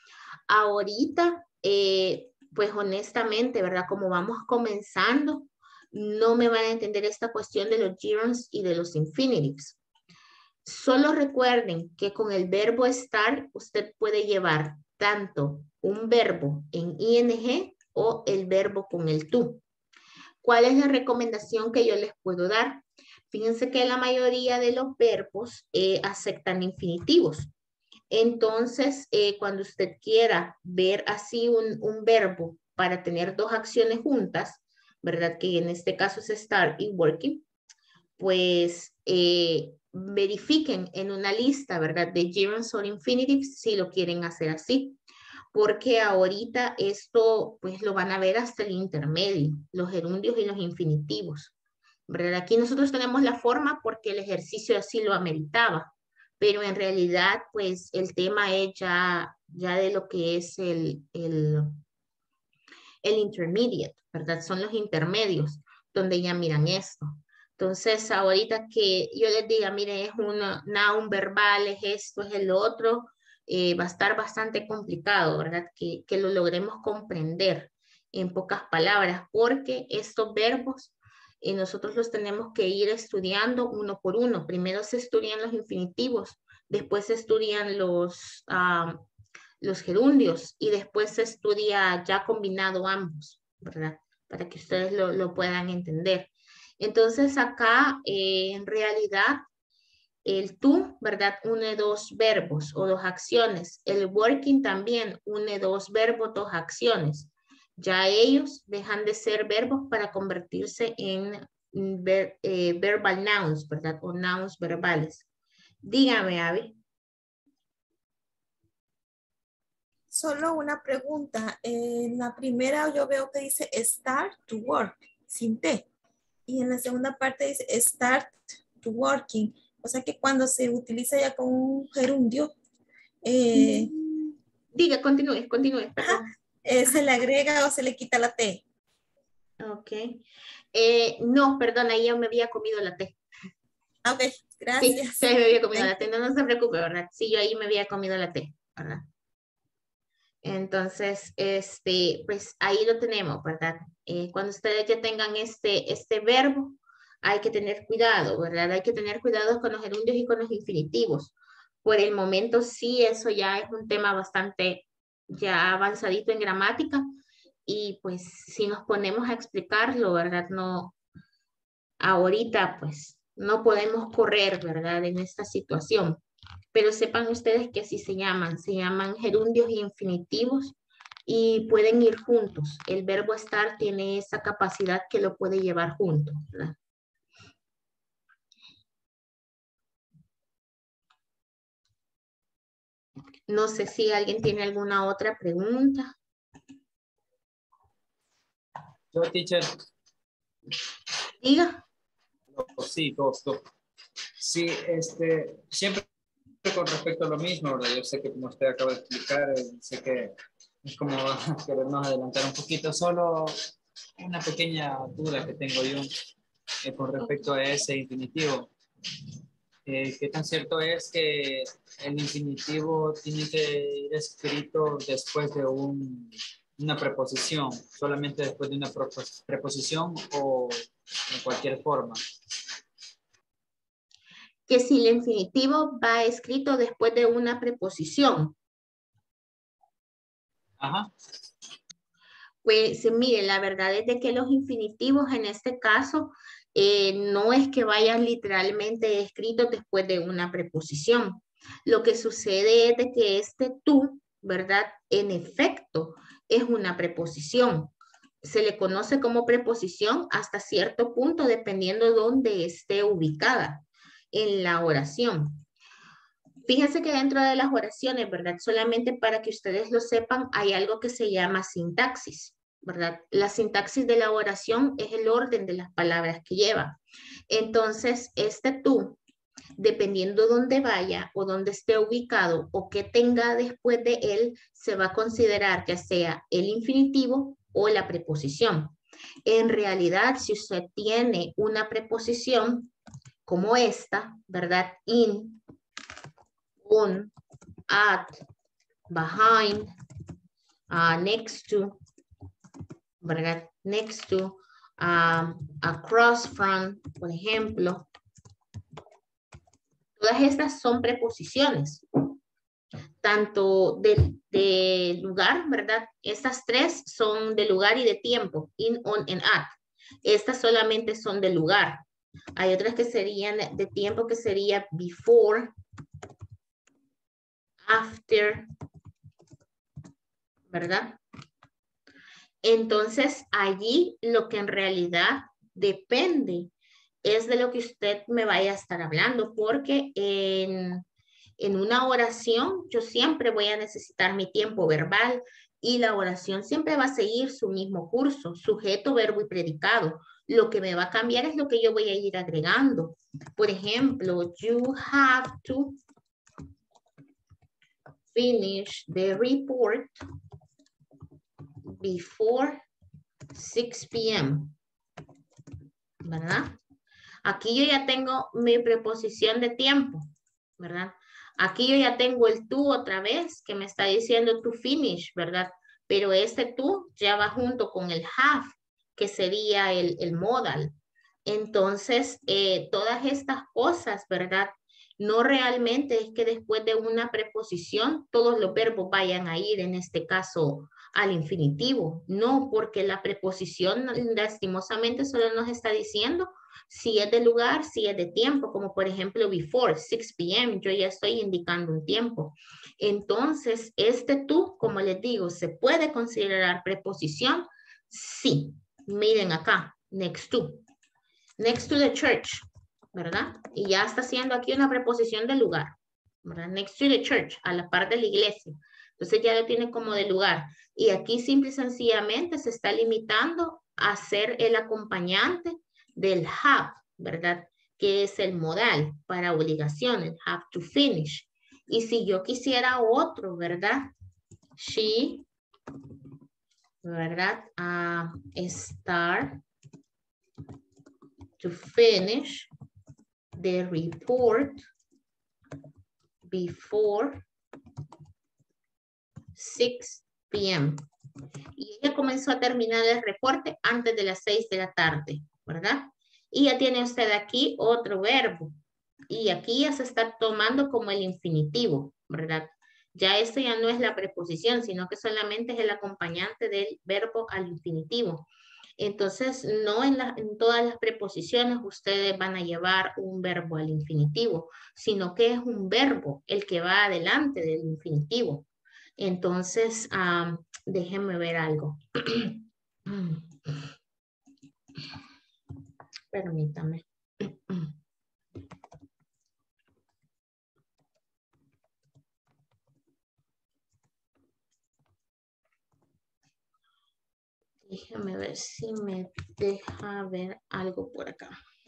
Ahorita, eh, pues honestamente, ¿verdad? Como vamos comenzando, no me van a entender esta cuestión de los gerunds y de los infinitives. Solo recuerden que con el verbo estar, usted puede llevar tanto un verbo en ing o el verbo con el tú. ¿Cuál es la recomendación que yo les puedo dar? Fíjense que la mayoría de los verbos eh, aceptan infinitivos. Entonces, eh, cuando usted quiera ver así un, un verbo para tener dos acciones juntas, ¿verdad? Que en este caso es estar y working, pues eh, verifiquen en una lista, ¿verdad? De gerunds or infinitives si lo quieren hacer así. Porque ahorita esto, pues lo van a ver hasta el intermedio, los gerundios y los infinitivos, ¿verdad? Aquí nosotros tenemos la forma porque el ejercicio así lo ameritaba. pero en realidad, pues el tema es ya, ya de lo que es el, el, el intermediate, ¿verdad? Son los intermedios donde ya miran esto. Entonces, ahorita que yo les diga, mire, es un noun verbal, es esto, es el otro, eh, va a estar bastante complicado, ¿verdad? Que, que lo logremos comprender en pocas palabras, porque estos verbos eh, nosotros los tenemos que ir estudiando uno por uno. Primero se estudian los infinitivos, después se estudian los, um, los gerundios y después se estudia ya combinado ambos, ¿verdad? Para que ustedes lo, lo puedan entender. Entonces acá eh, en realidad el tú, ¿verdad? Une dos verbos o dos acciones. El working también une dos verbos, dos acciones. Ya ellos dejan de ser verbos para convertirse en ver, eh, verbal nouns, ¿verdad? O nouns verbales. Dígame, Abby. Solo una pregunta. En la primera yo veo que dice start to work, sin T. Y en la segunda parte dice start to working. O sea que cuando se utiliza ya con un gerundio, eh, diga, continúe, continúe. Ajá, eh, se le agrega o se le quita la T. Ok. Eh, no, perdón, ahí yo me había comido la T. Ok, gracias. Sí, me había comido la T, no, no se preocupe, ¿verdad? Sí, yo ahí me había comido la T, ¿verdad? Entonces, este, pues ahí lo tenemos, ¿verdad? Eh, cuando ustedes ya tengan este, este verbo, hay que tener cuidado, ¿verdad? Hay que tener cuidado con los gerundios y con los infinitivos. Por el momento sí, eso ya es un tema bastante ya avanzadito en gramática y pues si nos ponemos a explicarlo, ¿verdad? No, ahorita pues no podemos correr, ¿verdad? En esta situación. Pero sepan ustedes que así se llaman, se llaman gerundios y infinitivos y pueden ir juntos. El verbo estar tiene esa capacidad que lo puede llevar juntos, ¿verdad? No sé si alguien tiene alguna otra pregunta. Yo, teacher. Diga. Sí, dos, dos. Sí, este, siempre con respecto a lo mismo, ¿verdad? Yo sé que como usted acaba de explicar, eh, sé que es como querernos adelantar un poquito, solo una pequeña duda que tengo yo eh, con respecto a ese infinitivo. Eh, ¿Qué tan cierto es que el infinitivo tiene que ir escrito después de un, una preposición, solamente después de una preposición o en cualquier forma? Que si el infinitivo va escrito después de una preposición. Ajá. Pues mire, la verdad es de que los infinitivos en este caso eh, no es que vayan literalmente escritos después de una preposición. Lo que sucede es de que este tú, ¿verdad? En efecto, es una preposición. Se le conoce como preposición hasta cierto punto dependiendo de dónde esté ubicada en la oración. Fíjense que dentro de las oraciones, ¿verdad? Solamente para que ustedes lo sepan, hay algo que se llama sintaxis, ¿verdad? La sintaxis de la oración es el orden de las palabras que lleva. Entonces, este tú, dependiendo dónde vaya o dónde esté ubicado o qué tenga después de él, se va a considerar que sea el infinitivo o la preposición. En realidad, si usted tiene una preposición como esta, ¿verdad? In, on, at, behind, uh, next to, ¿verdad? Next to, um, across from, por ejemplo. Todas estas son preposiciones, tanto de, de lugar, ¿verdad? Estas tres son de lugar y de tiempo, in, on, and at. Estas solamente son de lugar. Hay otras que serían de tiempo, que sería before, after, ¿verdad? Entonces, allí lo que en realidad depende es de lo que usted me vaya a estar hablando, porque en, en una oración yo siempre voy a necesitar mi tiempo verbal y la oración siempre va a seguir su mismo curso, sujeto, verbo y predicado. Lo que me va a cambiar es lo que yo voy a ir agregando. Por ejemplo, you have to, finish the report before six p m ¿Verdad? Aquí yo ya tengo mi preposición de tiempo, ¿verdad? Aquí yo ya tengo el to otra vez que me está diciendo to finish, ¿verdad? Pero este to ya va junto con el have, que sería el, el modal. Entonces, eh, todas estas cosas, ¿verdad? No realmente es que después de una preposición todos los verbos vayan a ir, en este caso, al infinitivo. No, porque la preposición lastimosamente solo nos está diciendo si es de lugar, si es de tiempo, como por ejemplo before, six p m, yo ya estoy indicando un tiempo. Entonces, este to, como les digo, ¿se puede considerar preposición? Sí. Miren acá, next to. Next to the church, ¿verdad? Y ya está haciendo aquí una preposición de lugar, ¿verdad? Next to the church, a la par de la iglesia. Entonces ya lo tiene como de lugar. Y aquí simple y sencillamente se está limitando a ser el acompañante del have, ¿verdad? Que es el modal para obligaciones, have to finish. Y si yo quisiera otro, ¿verdad? She, ¿verdad? Uh, start to finish the report before six p m Y ella comenzó a terminar el reporte antes de las seis de la tarde, ¿verdad? Y ya tiene usted aquí otro verbo. Y aquí ya se está tomando como el infinitivo, ¿verdad? Ya esto ya no es la preposición, sino que solamente es el acompañante del verbo al infinitivo. Entonces, no en, la, en todas las preposiciones ustedes van a llevar un verbo al infinitivo, sino que es un verbo el que va adelante del infinitivo. Entonces, um, déjenme ver algo. Permítame. Déjame ver si me deja ver algo por acá.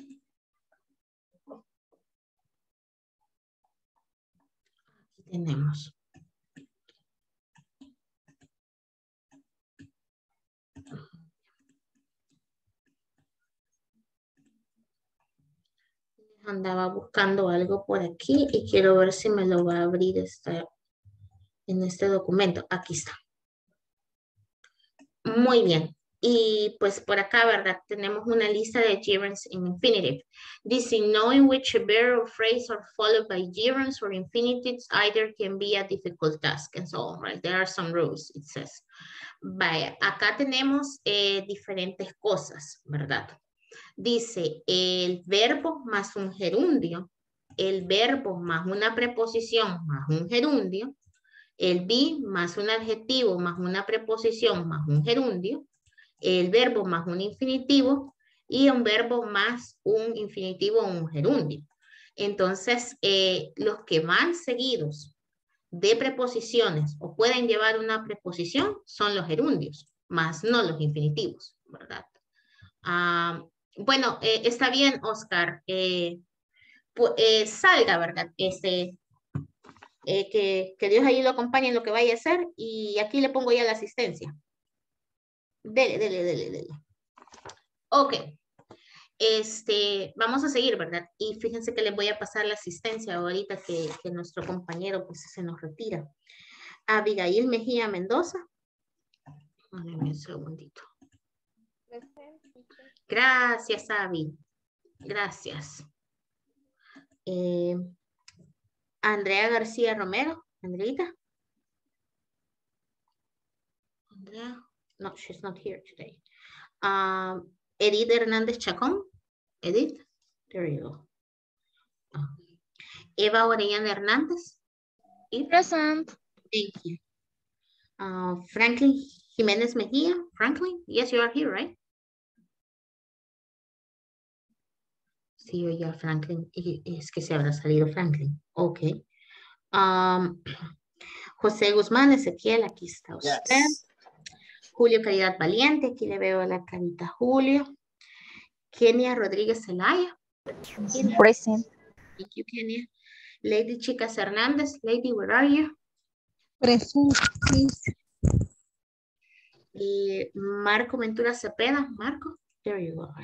Aquí tenemos. Andaba buscando algo por aquí y quiero ver si me lo va a abrir esta, en este documento. Aquí está. Muy bien. Y pues por acá, ¿verdad? Tenemos una lista de gerunds in infinitive. Dice, knowing which a verb or phrase are followed by gerunds or infinitives either can be a difficult task and so on, right? There are some rules, it says. Vaya, acá tenemos eh, diferentes cosas, ¿verdad? Dice, el verbo más un gerundio, el verbo más una preposición más un gerundio, el be más un adjetivo más una preposición más un gerundio, el verbo más un infinitivo y un verbo más un infinitivo o un gerundio. Entonces, eh, los que van seguidos de preposiciones o pueden llevar una preposición son los gerundios, más no los infinitivos, ¿verdad? Ah, bueno, eh, está bien, Oscar. Eh, eh, salga, ¿verdad? Este, eh, que, que Dios ahí lo acompañe en lo que vaya a hacer y aquí le pongo ya la asistencia. Dele, dele, dele, dele. Ok. Este, vamos a seguir, ¿verdad? Y fíjense que les voy a pasar la asistencia ahorita que, que nuestro compañero pues se nos retira. Abigail Mejía Mendoza. Dame un segundito. Gracias, Abby. Gracias. Eh, Andrea García Romero. Andreita. Andrea. No, she's not here today. Um, Edith Hernández Chacón. Edith. There you go. Oh. Eva Orellana Hernández. Present. Thank you. Uh, Franklin Jiménez Mejía. Franklin, yes, you are here, right? Sí, oye, Franklin. Es que se habrá salido Franklin. Ok. Um, José Guzmán, Ezequiel, aquí está usted. Yes. Julio Caridad Valiente, aquí le veo la carita Julio. Kenia Rodríguez Zelaya. Present. Thank you, Kenia. Lady Chicas Hernández. Lady, where are you? Present, please. Y Marco Ventura Cepeda. Marco, there you go.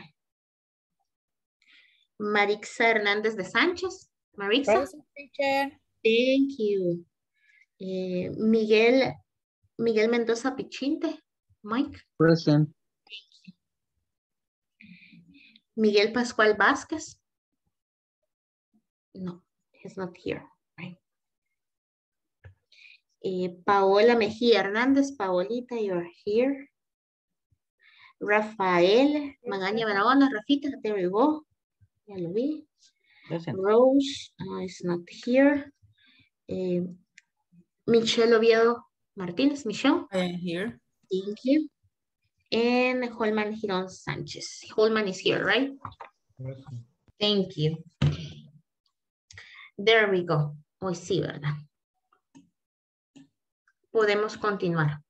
Marixa Hernández de Sánchez. Marixa. Present, teacher. Thank you. Eh, Miguel, Miguel Mendoza Pichinte. Mike. Present. Miguel Pascual Vázquez. No, he's not here. Right. Eh, Paola Mejía Hernández. Paolita, you're here. Rafael Magaña Barahona. Rafita, there you go. Ya lo vi. Present. Rose uh, is not here. Eh, Michelle Oviedo Martínez. Michelle. I am here. Thank you. And Holman Girón Sánchez. Holman is here, right? Thank you. There we go. Hoy sí, ¿verdad? Podemos continuar.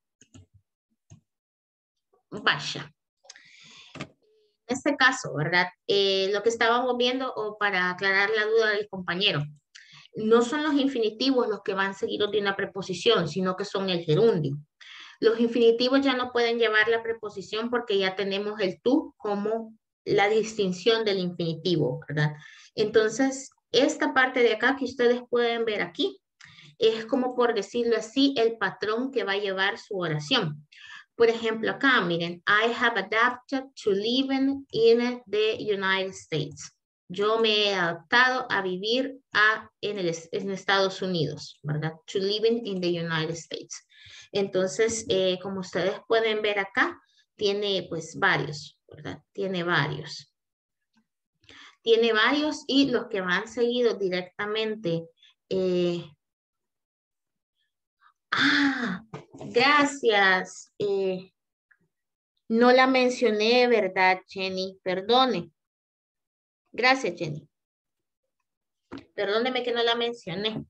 Vaya. En este caso, ¿verdad? Eh, lo que estábamos viendo, o para aclarar la duda del compañero, no son los infinitivos los que van seguidos de una preposición, sino que son el gerundio. Los infinitivos ya no pueden llevar la preposición porque ya tenemos el tú como la distinción del infinitivo, ¿verdad? Entonces, esta parte de acá que ustedes pueden ver aquí, es como, por decirlo así, el patrón que va a llevar su oración. Por ejemplo, acá, miren, I have adapted to living in the United States. Yo me he adaptado a vivir a, en, el, en Estados Unidos, ¿verdad? To living in the United States. Entonces, eh, como ustedes pueden ver acá, tiene pues varios, ¿verdad? Tiene varios. Tiene varios y los que van seguidos directamente. Eh, ah, gracias. Eh, no la mencioné, ¿verdad, Jenny? Perdone. Gracias, Jenny. Perdóneme que no la mencioné.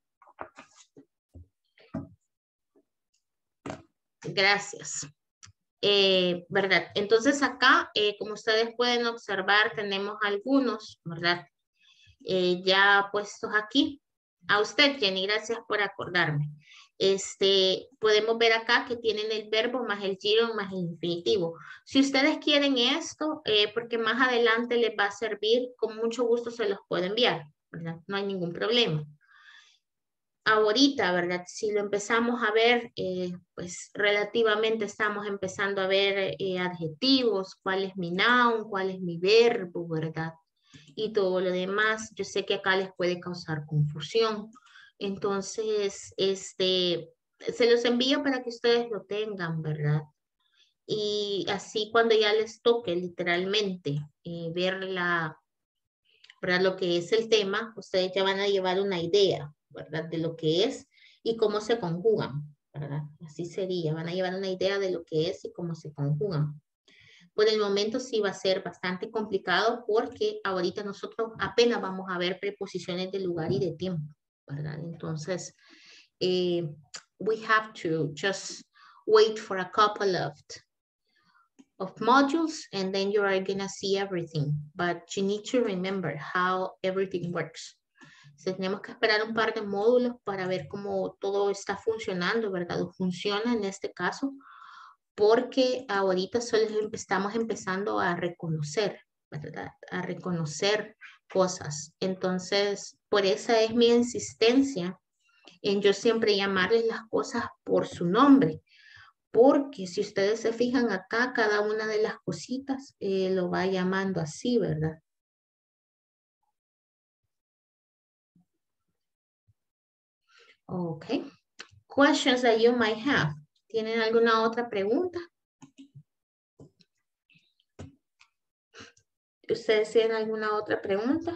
Gracias. Eh, ¿verdad? Entonces acá, eh, como ustedes pueden observar, tenemos algunos, ¿verdad? Eh, ya puestos aquí. A usted, Jenny, gracias por acordarme. Este, podemos ver acá que tienen el verbo más el giro más el infinitivo. Si ustedes quieren esto, eh, porque más adelante les va a servir, con mucho gusto se los puedo enviar, ¿verdad? No hay ningún problema. Ahorita, ¿verdad? Si lo empezamos a ver, eh, pues relativamente estamos empezando a ver eh, adjetivos, cuál es mi noun, cuál es mi verbo, ¿verdad? Y todo lo demás, yo sé que acá les puede causar confusión. Entonces, este, se los envío para que ustedes lo tengan, ¿verdad? Y así cuando ya les toque literalmente eh, ver la, ¿verdad? Lo que es el tema, ustedes ya van a llevar una idea, ¿verdad? De lo que es y cómo se conjugan, ¿verdad? Así sería, van a llevar una idea de lo que es y cómo se conjugan. Por el momento sí va a ser bastante complicado porque ahorita nosotros apenas vamos a ver preposiciones de lugar y de tiempo, ¿verdad? Entonces, eh, we have to just wait for a couple of, of modules and then you are gonna see everything. But you need to remember how everything works. So, tenemos que esperar un par de módulos para ver cómo todo está funcionando, ¿verdad? O funciona en este caso, porque ahorita solo estamos empezando a reconocer, ¿verdad? A reconocer cosas. Entonces, por esa es mi insistencia en yo siempre llamarles las cosas por su nombre, porque si ustedes se fijan acá, cada una de las cositas eh, lo va llamando así, ¿verdad? Okay. Questions that you might have. ¿Tienen alguna otra pregunta? ¿Ustedes tienen alguna otra pregunta?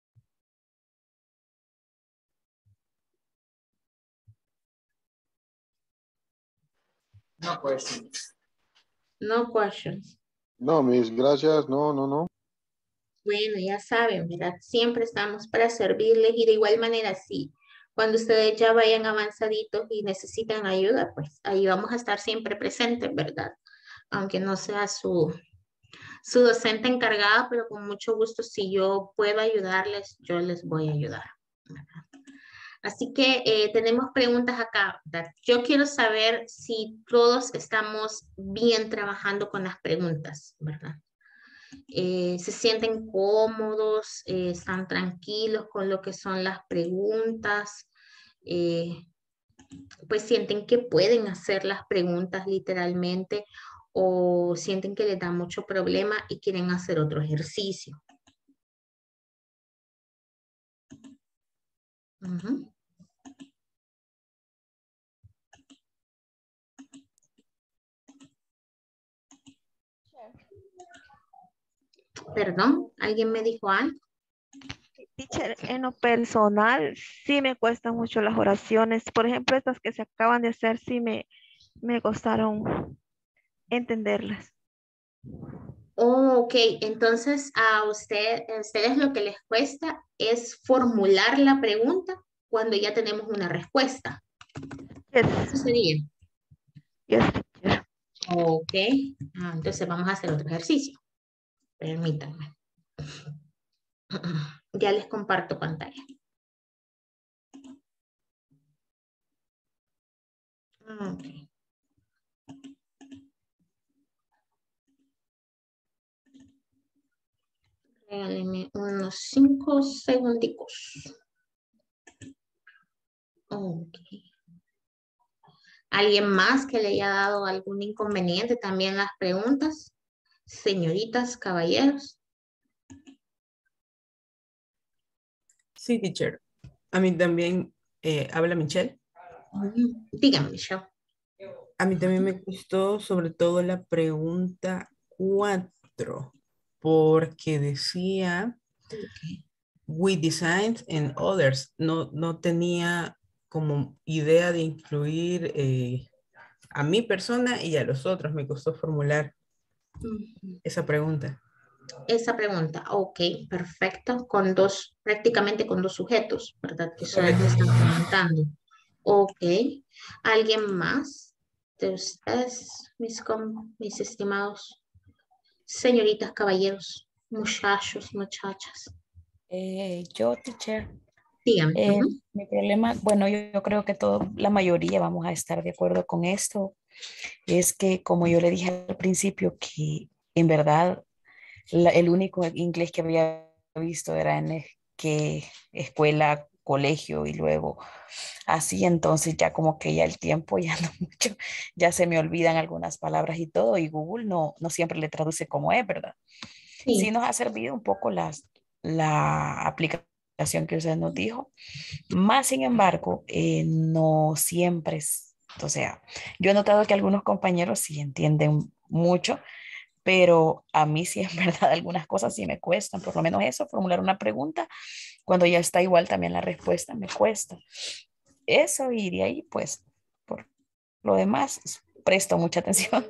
No questions. No questions. No, mis gracias. No, no, no. Bueno, ya saben, ¿verdad? Siempre estamos para servirles y de igual manera, sí. Cuando ustedes ya vayan avanzaditos y necesitan ayuda, pues ahí vamos a estar siempre presentes, ¿verdad? Aunque no sea su, su docente encargada, pero con mucho gusto, si yo puedo ayudarles, yo les voy a ayudar, ¿verdad? Así que eh, tenemos preguntas acá, ¿verdad? Yo quiero saber si todos estamos bien trabajando con las preguntas, ¿verdad? Eh, se sienten cómodos, eh, están tranquilos con lo que son las preguntas, eh, pues sienten que pueden hacer las preguntas literalmente o sienten que les da mucho problema y quieren hacer otro ejercicio. Ujú. Perdón, ¿alguien me dijo algo? Teacher, en lo personal, sí me cuestan mucho las oraciones. Por ejemplo, estas que se acaban de hacer, sí me, me costaron entenderlas. Oh, ok, entonces a usted, a ustedes lo que les cuesta es formular la pregunta cuando ya tenemos una respuesta. Yes. Eso sería. Yes, teacher. Ok, ah, entonces vamos a hacer otro ejercicio. Permítanme. Ya les comparto pantalla. Ok. Regálenme unos cinco segundicos. Ok. ¿Alguien más que le haya dado algún inconveniente también las preguntas? Señoritas, caballeros. Sí, teacher. A mí también, eh, habla Michelle. Dígame, Michelle. A mí también me gustó sobre todo la pregunta cuatro, porque decía, we designed and others. No, no tenía como idea de incluir eh, a mi persona y a los otros. Me costó formular Ujú. esa pregunta. Esa pregunta, ok, perfecto, con dos, prácticamente con dos sujetos, ¿verdad? Que ustedes me están comentando. Ok, ¿alguien más de ustedes, mis, com- mis estimados señoritas, caballeros, muchachos, muchachas? Eh, yo, teacher, Dígame. eh, Ujú. mi problema, bueno, yo, yo creo que todo, la mayoría vamos a estar de acuerdo con esto, es que como yo le dije al principio, que en verdad la- el único inglés que había visto era en es- que escuela, colegio y luego así, entonces ya como que ya el tiempo ya no mucho, ya se me olvidan algunas palabras y todo, y Google no, no siempre le traduce como es, ¿verdad? Sí Sí. nos ha servido un poco las, la aplicación que usted nos dijo, más sin embargo, eh, no siempre es, o sea, yo he notado que algunos compañeros sí entienden mucho, pero a mí sí en verdad algunas cosas sí me cuestan, por lo menos eso, formular una pregunta, cuando ya está igual también la respuesta me cuesta. Eso y de ahí pues, por lo demás, presto mucha atención.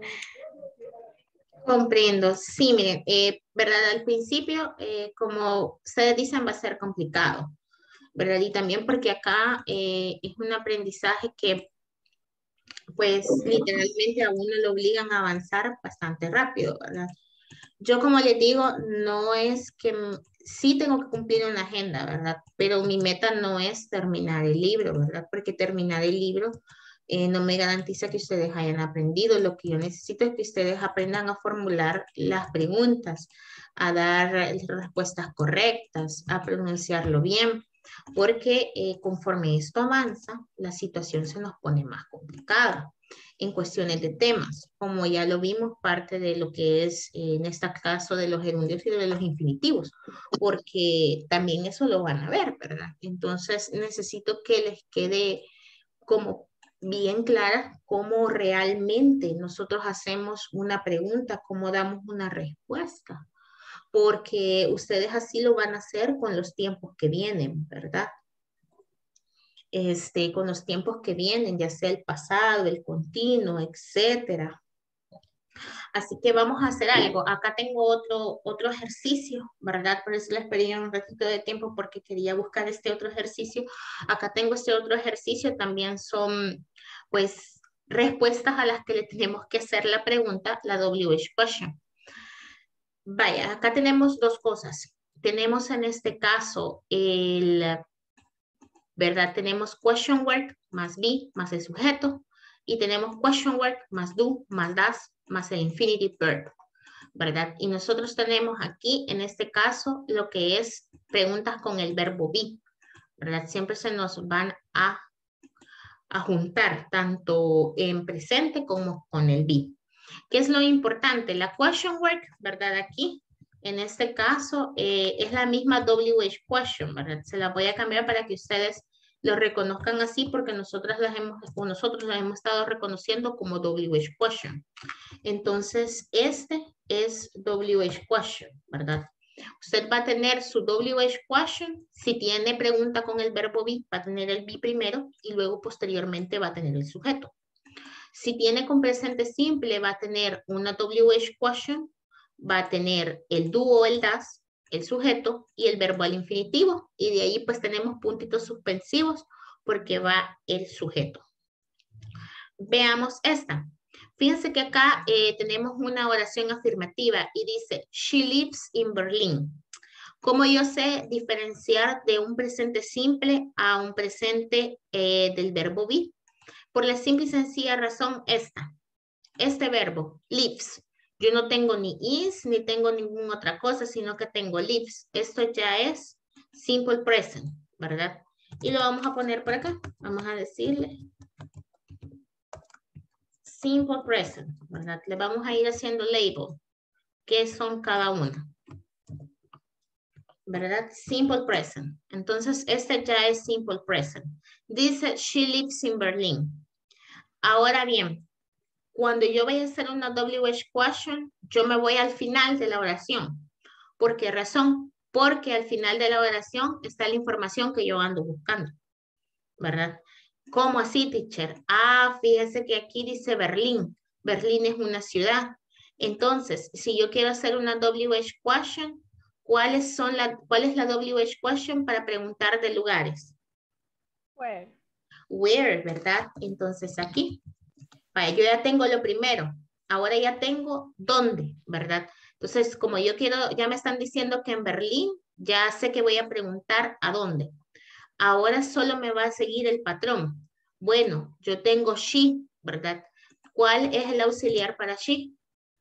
Comprendo, sí, miren, eh, ¿verdad? Al principio, eh, como ustedes dicen, va a ser complicado, ¿verdad? Y también porque acá eh, es un aprendizaje que pues literalmente a uno lo obligan a avanzar bastante rápido, ¿verdad? Yo como les digo, no es que m- sí tengo que cumplir una agenda, ¿verdad? Pero mi meta no es terminar el libro, ¿verdad? Porque terminar el libro eh, no me garantiza que ustedes hayan aprendido. Lo que yo necesito es que ustedes aprendan a formular las preguntas, a dar eh, respuestas correctas, a pronunciarlo bien, porque eh, conforme esto avanza, la situación se nos pone más complicada en cuestiones de temas, como ya lo vimos, parte de lo que es eh, en este caso de los gerundios y de los infinitivos, porque también eso lo van a ver, ¿verdad? Entonces necesito que les quede como bien clara cómo realmente nosotros hacemos una pregunta, cómo damos una respuesta, porque ustedes así lo van a hacer con los tiempos que vienen, ¿verdad? Este, con los tiempos que vienen, ya sea el pasado, el continuo, etcétera. Así que vamos a hacer algo. Acá tengo otro, otro ejercicio, ¿verdad? Por eso les pedí un ratito de tiempo porque quería buscar este otro ejercicio. Acá tengo este otro ejercicio. También son, pues, respuestas a las que le tenemos que hacer la pregunta, la W H question. Vaya, acá tenemos dos cosas. Tenemos en este caso el ¿verdad? Tenemos question word más be más el sujeto y tenemos question word más do más das más el infinitive verb, ¿verdad? Y nosotros tenemos aquí, en este caso, lo que es preguntas con el verbo be, ¿verdad? Siempre se nos van a, a juntar tanto en presente como con el be. ¿Qué es lo importante? La question word, ¿verdad? Aquí, en este caso, eh, es la misma W H question, ¿verdad? Se la voy a cambiar para que ustedes lo reconozcan así porque nosotras las hemos, o nosotros las hemos estado reconociendo como W H question. Entonces, este es W H question, ¿verdad? Usted va a tener su W H question. Si tiene pregunta con el verbo be, va a tener el be primero y luego posteriormente va a tener el sujeto. Si tiene con presente simple, va a tener una W H question, va a tener el do o el das, el sujeto y el verbo al infinitivo. Y de ahí pues tenemos puntitos suspensivos porque va el sujeto. Veamos esta. Fíjense que acá eh, tenemos una oración afirmativa y dice, she lives in Berlin. ¿Cómo yo sé diferenciar de un presente simple a un presente eh, del verbo be? Por la simple y sencilla razón esta. Este verbo, lives. Yo no tengo ni is, ni tengo ninguna otra cosa, sino que tengo lives. Esto ya es simple present, ¿verdad? Y lo vamos a poner por acá. Vamos a decirle simple present, ¿verdad? Le vamos a ir haciendo label. ¿Qué son cada una? ¿Verdad? Simple present. Entonces, este ya es simple present. Dice, she lives in Berlin. Ahora bien, cuando yo voy a hacer una W H question, yo me voy al final de la oración. ¿Por qué razón? Porque al final de la oración está la información que yo ando buscando, ¿verdad? ¿Cómo así, teacher? Ah, fíjese que aquí dice Berlín. Berlín es una ciudad. Entonces, si yo quiero hacer una W H question, ¿cuáles son la, ¿cuál es la W H question para preguntar de lugares? Where. Where, ¿verdad? Entonces aquí. Vaya, yo ya tengo lo primero. Ahora ya tengo dónde, ¿verdad? Entonces, como yo quiero, ya me están diciendo que en Berlín, ya sé que voy a preguntar a dónde. Ahora solo me va a seguir el patrón. Bueno, yo tengo she, ¿verdad? ¿Cuál es el auxiliar para she?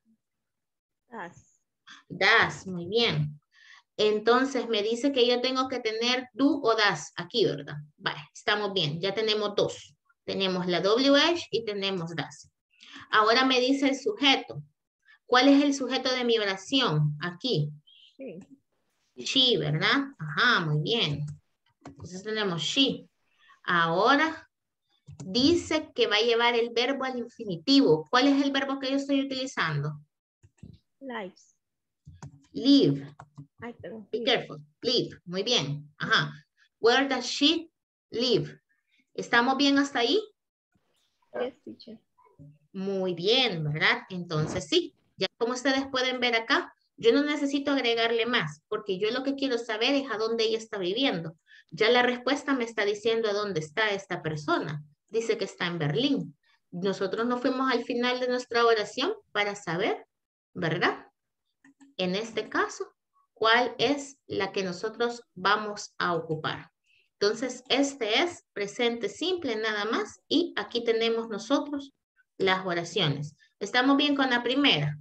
Das. Das, muy bien. Entonces me dice que yo tengo que tener do o das aquí, ¿verdad? Vale, estamos bien, ya tenemos dos. Tenemos la W H y tenemos das. Ahora me dice el sujeto. ¿Cuál es el sujeto de mi oración? Aquí. Sí. She, ¿verdad? Ajá, muy bien. Entonces tenemos she. Ahora dice que va a llevar el verbo al infinitivo. ¿Cuál es el verbo que yo estoy utilizando? Lives. Live. Ay, perdón. Be careful. Live. Muy bien. Ajá. Where does she live? ¿Estamos bien hasta ahí? Yes, teacher. Muy bien, ¿verdad? Entonces sí. Ya como ustedes pueden ver acá, yo no necesito agregarle más, porque yo lo que quiero saber es a dónde ella está viviendo. Ya la respuesta me está diciendo a dónde está esta persona. Dice que está en Berlín. Nosotros nos fuimos al final de nuestra oración para saber, ¿verdad? En este caso, ¿cuál es la que nosotros vamos a ocupar? Entonces, este es presente simple nada más y aquí tenemos nosotros las oraciones. ¿Estamos bien con la primera?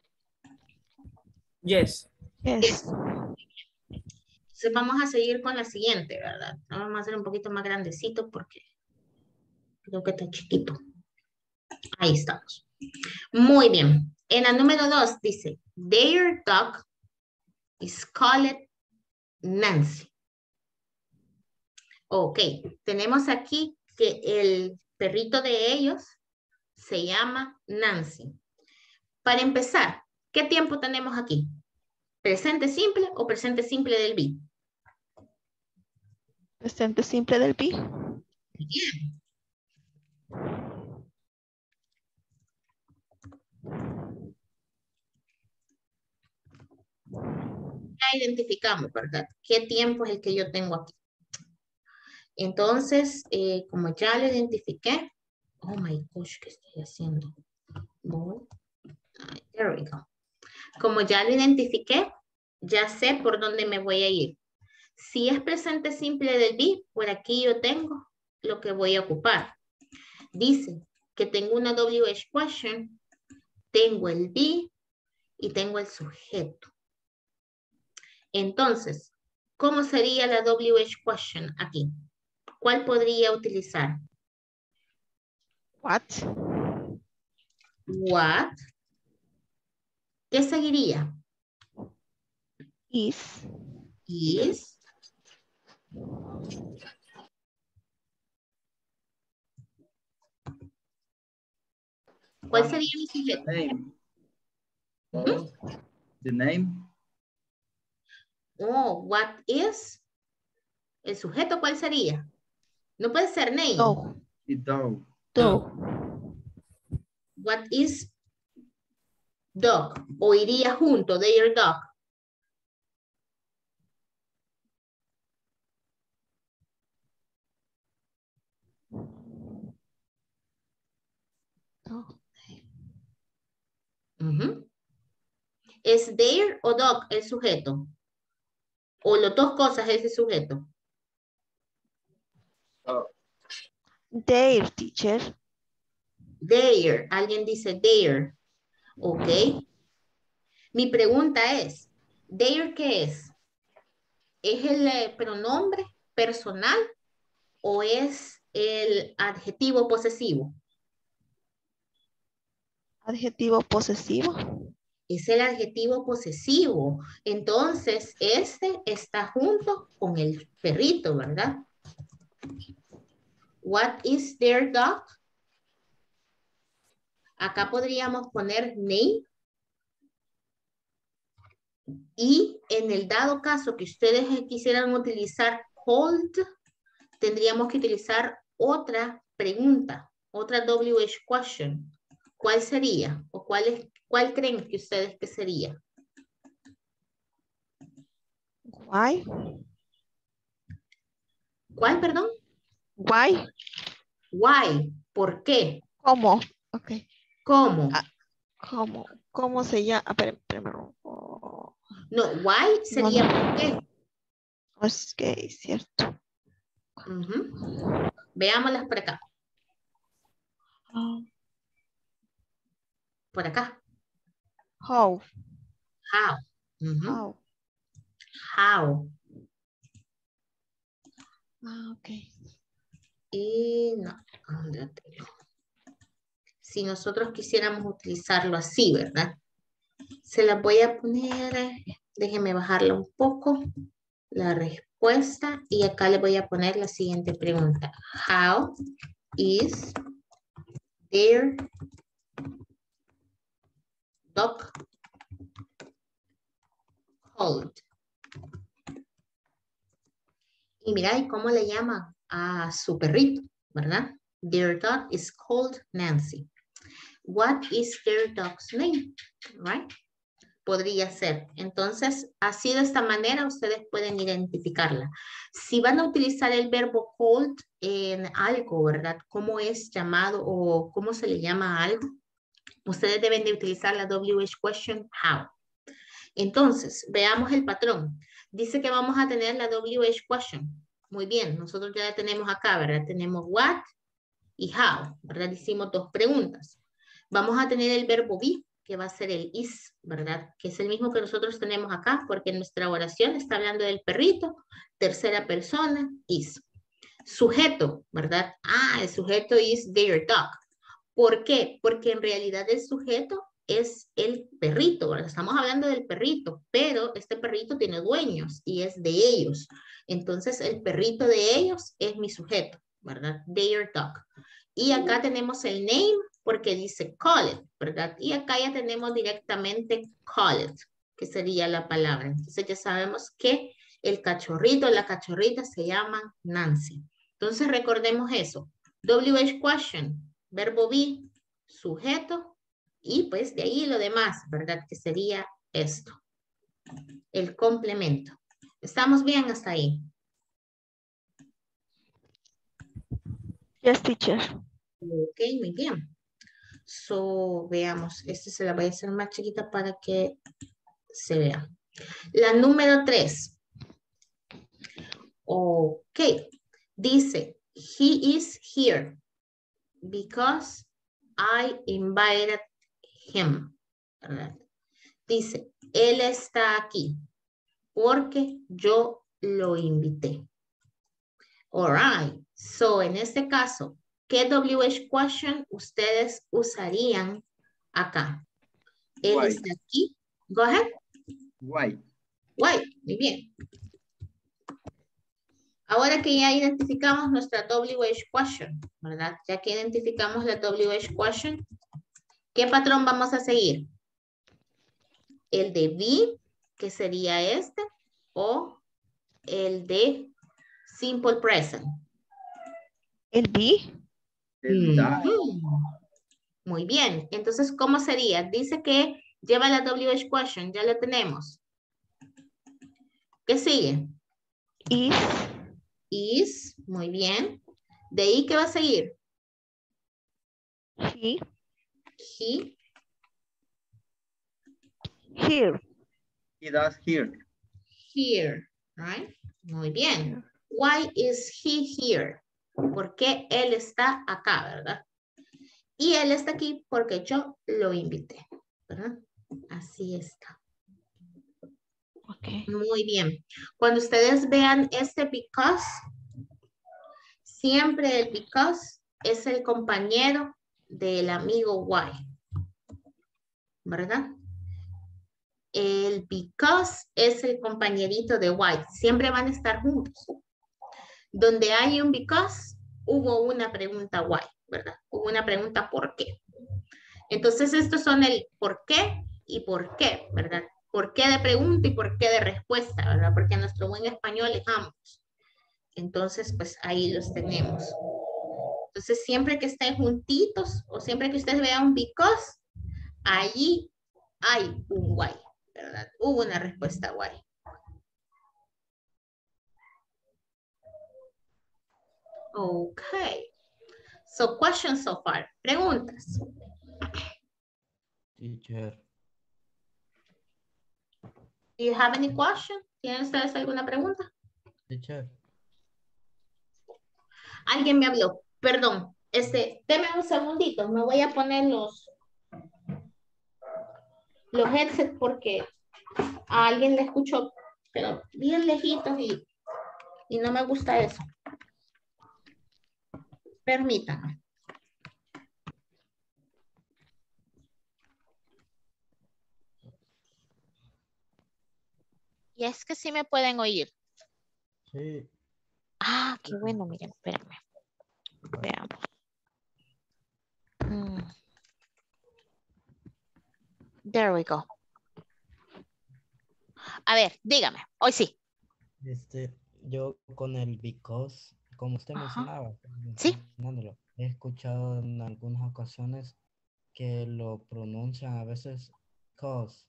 Yes. Yes. Entonces vamos a seguir con la siguiente, ¿verdad? Vamos a hacer un poquito más grandecito porque creo que está chiquito. Ahí estamos. Muy bien. En la número dos dice, their dog is called Nancy. Ok, tenemos aquí que el perrito de ellos se llama Nancy. Para empezar, ¿qué tiempo tenemos aquí? ¿Presente simple o presente simple del be? Presente simple del be. Bien. Ya identificamos, ¿verdad? ¿Qué tiempo es el que yo tengo aquí? Entonces, eh, como ya lo identifiqué, oh my gosh, ¿qué estoy haciendo? No. There we go. Como ya lo identifiqué, ya sé por dónde me voy a ir. Si es presente simple del be, por aquí yo tengo lo que voy a ocupar. Dice que tengo una W H question, tengo el be y tengo el sujeto. Entonces, ¿cómo sería la W H question aquí? ¿Cuál podría utilizar? What? What. ¿Qué seguiría? Is. Is. ¿Cuál sería mi sujeto? Name. Uh-huh. The name. Oh, what is? ¿El sujeto cuál sería? No puede ser name. No. The dog. No. What is dog? O iría junto, their dog. No. Uh-huh. ¿Es their o dog el sujeto? ¿O las dos cosas es el sujeto? Oh. Their, teacher. Their. Alguien dice their. Ok. Mi pregunta es, ¿their qué es? ¿Es el eh, pronombre personal o es el adjetivo posesivo? Adjetivo posesivo. Es el adjetivo posesivo. Entonces, este está junto con el perrito, ¿verdad? What is their dog? Acá podríamos poner name. Y en el dado caso que ustedes quisieran utilizar called, tendríamos que utilizar otra pregunta, otra W H question. ¿Cuál sería? ¿O cuál, es, cuál creen que ustedes que sería? Why? ¿Cuál, perdón? Why? Why. ¿Por qué? ¿Cómo? Ok. ¿Cómo? Ah, ¿Cómo? ¿Cómo se llama? Ah, espera, primero. Oh. No, why sería No, no. por qué. Es que es cierto. Uh-huh. Veámoslas por acá. Oh. Por acá. How? How. Uh-huh. How? How. Ah, ok. Y no, ¿dónde lo tengo? Si nosotros quisiéramos utilizarlo así, ¿verdad? Se la voy a poner, déjenme bajarla un poco, la respuesta, y acá le voy a poner la siguiente pregunta. How is their dog called? Y mira, ¿y cómo le llama a su perrito, verdad? Their dog is called Nancy. What is their dog's name? Right? Podría ser. Entonces, así de esta manera ustedes pueden identificarla. Si van a utilizar el verbo called en algo, ¿verdad? ¿Cómo es llamado o cómo se le llama a algo? Ustedes deben de utilizar la W H question, how. Entonces, veamos el patrón. Dice que vamos a tener la W H question. Muy bien, nosotros ya la tenemos acá, ¿verdad? Tenemos what y how, ¿verdad? Hicimos dos preguntas. Vamos a tener el verbo be, que va a ser el is, ¿verdad? Que es el mismo que nosotros tenemos acá, porque nuestra oración está hablando del perrito, tercera persona, is. Sujeto, ¿verdad? Ah, el sujeto is their dog. ¿Por qué? Porque en realidad el sujeto es el perrito, ¿verdad? Estamos hablando del perrito, pero este perrito tiene dueños y es de ellos. Entonces, el perrito de ellos es mi sujeto, ¿verdad? Their dog. Y acá tenemos el name porque dice call it, ¿verdad? Y acá ya tenemos directamente call it, que sería la palabra. Entonces, ya sabemos que el cachorrito, la cachorrita se llaman Nancy. Entonces, recordemos eso. W H question, verbo be, sujeto, y pues de ahí lo demás, ¿verdad? Que sería esto. El complemento. ¿Estamos bien hasta ahí? Yes, teacher. Ok, muy bien. So, veamos. Este se la voy a hacer más chiquita para que se vea. La número tres. Ok. Dice, he is here because I invited him. ¿Verdad? Dice, él está aquí porque yo lo invité. All right. So, en este caso, ¿qué W H question ustedes usarían acá? Él Why? está aquí. Go ahead. Why? Why. Muy bien. Ahora que ya identificamos nuestra W H question, ¿verdad? Ya que identificamos la W H question, ¿qué patrón vamos a seguir? ¿El de be, que sería este, o el de simple present? El be. El that. Muy bien. Entonces, ¿cómo sería? Dice que lleva la W H question. Ya la tenemos. ¿Qué sigue? Is. Is. Muy bien. ¿De ahí qué va a seguir? He. He. Here. He does here. Here. Right? Muy bien. Why is he here? ¿Por qué él está acá, verdad? Y él está aquí porque yo lo invité, ¿verdad? Así está. Okay. Muy bien. Cuando ustedes vean este because, siempre el because es el compañero del amigo why, ¿verdad? El because es el compañerito de why. Siempre van a estar juntos. Donde hay un because, hubo una pregunta why, ¿verdad? Hubo una pregunta por qué. Entonces, estos son el por qué y por qué, ¿verdad? ¿Por qué de pregunta y por qué de respuesta, verdad? Porque en nuestro buen español es ambos. Entonces, pues ahí los tenemos. Entonces, siempre que estén juntitos o siempre que ustedes vean un because, allí hay un why, ¿verdad? Hubo una respuesta why. Okay. So, questions so far. Preguntas. Teacher. Do you have any question? ¿Tienen ustedes alguna pregunta? Teacher. Alguien me habló. Perdón. Este, deme un segundito. Me voy a poner los, los headsets porque a alguien le escucho, pero bien lejitos y, y no me gusta eso. Permítanme. Y es que sí me pueden oír. Sí. Ah, qué bueno, miren, espérame. Veamos. Mm. There we go. A ver, dígame. Hoy sí. Este, yo con el because, como usted Ajá. mencionaba, Sí. mencionándolo, he escuchado en algunas ocasiones que lo pronuncian a veces cause.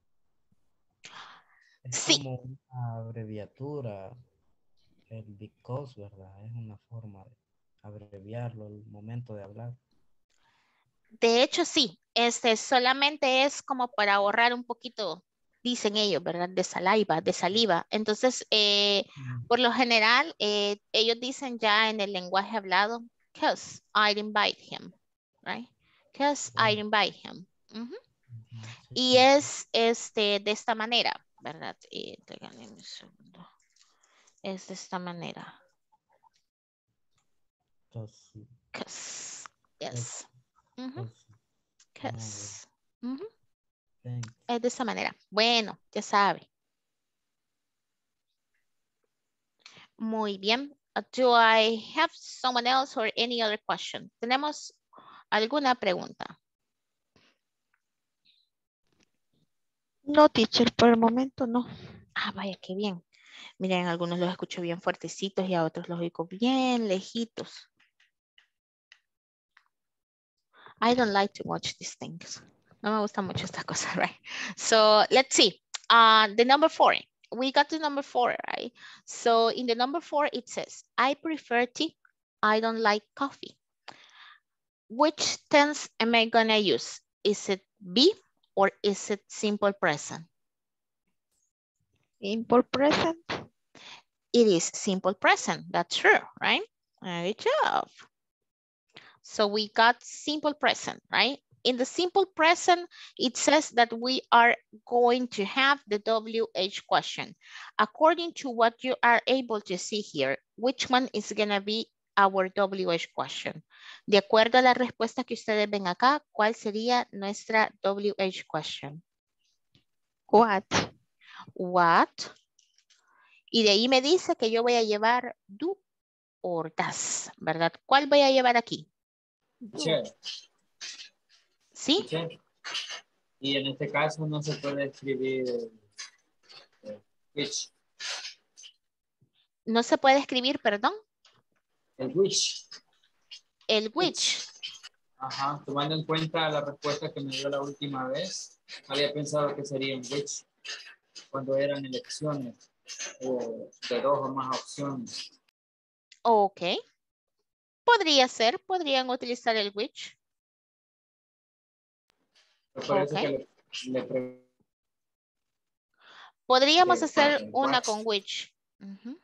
Es Sí. como una abreviatura, el because, ¿verdad? Es una forma de abreviarlo al momento de hablar. De hecho, sí. Este solamente es como para ahorrar un poquito, dicen ellos, ¿verdad? De saliva, de saliva. Entonces, eh, por lo general, eh, ellos dicen ya en el lenguaje hablado, because I invite him, right? Because I invite him. Uh-huh. Sí. Y es este, de esta manera, ¿verdad? Y, déjame un segundo. Es de esta manera. Because, Because, yes. because, Because. oh, Uh-huh. thanks. Es de esa manera. Bueno, ya sabe. Muy bien. Uh, Do I have someone else or any other question? ¿Tenemos alguna pregunta? No, teacher, por el momento no. Ah, vaya, qué bien. Miren, algunos los escucho bien fuertecitos y a otros los oigo bien lejitos. I don't like to watch these things. No me gustan mucho estas cosas, right? So, let's see. Uh, the number four. We got to number four, right? So, in the number four, it says, I prefer tea. I don't like coffee. Which tense am I gonna use? Is it be or is it simple present? Simple present. It is simple present. That's true, right? Good job. So we got simple present, right? In the simple present, it says that we are going to have the W H question. According to what you are able to see here, which one is going to be our W H question? De acuerdo a la respuesta que ustedes ven acá, ¿cuál sería nuestra W H question? What? What? Y de ahí me dice que yo voy a llevar do or does, ¿verdad? ¿Cuál voy a llevar aquí? Teacher. ¿Sí? Teacher. Y en este caso no se puede escribir eh, which. No se puede escribir, perdón. El which. El which. Ajá, tomando en cuenta la respuesta que me dio la última vez, había pensado que sería en which, cuando eran elecciones o de dos o más opciones. Ok. Podría ser, podrían utilizar el which. Por eso Ok. que le, le pre- Podríamos eh, hacer eh, una what. con which. Ujú.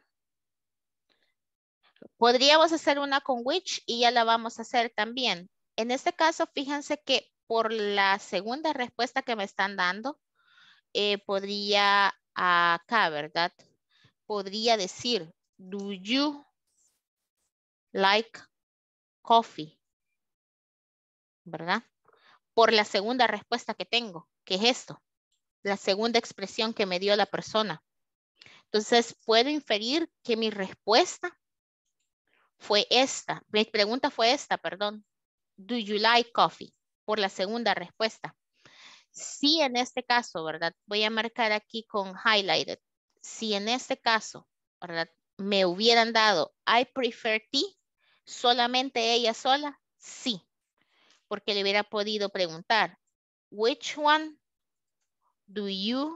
Podríamos hacer una con which y ya la vamos a hacer también. En este caso, fíjense que por la segunda respuesta que me están dando, eh, podría acá, ¿verdad? Podría decir, do you like coffee? ¿Verdad? Por la segunda respuesta que tengo, que es esto, la segunda expresión que me dio la persona. Entonces, puedo inferir que mi respuesta fue esta. Mi pregunta fue esta, perdón. Do you like coffee? Por la segunda respuesta. Si en este caso, ¿verdad? Voy a marcar aquí con highlighted. Si en este caso, ¿verdad? Me hubieran dado I prefer tea, solamente ella sola, sí. Porque le hubiera podido preguntar, which one do you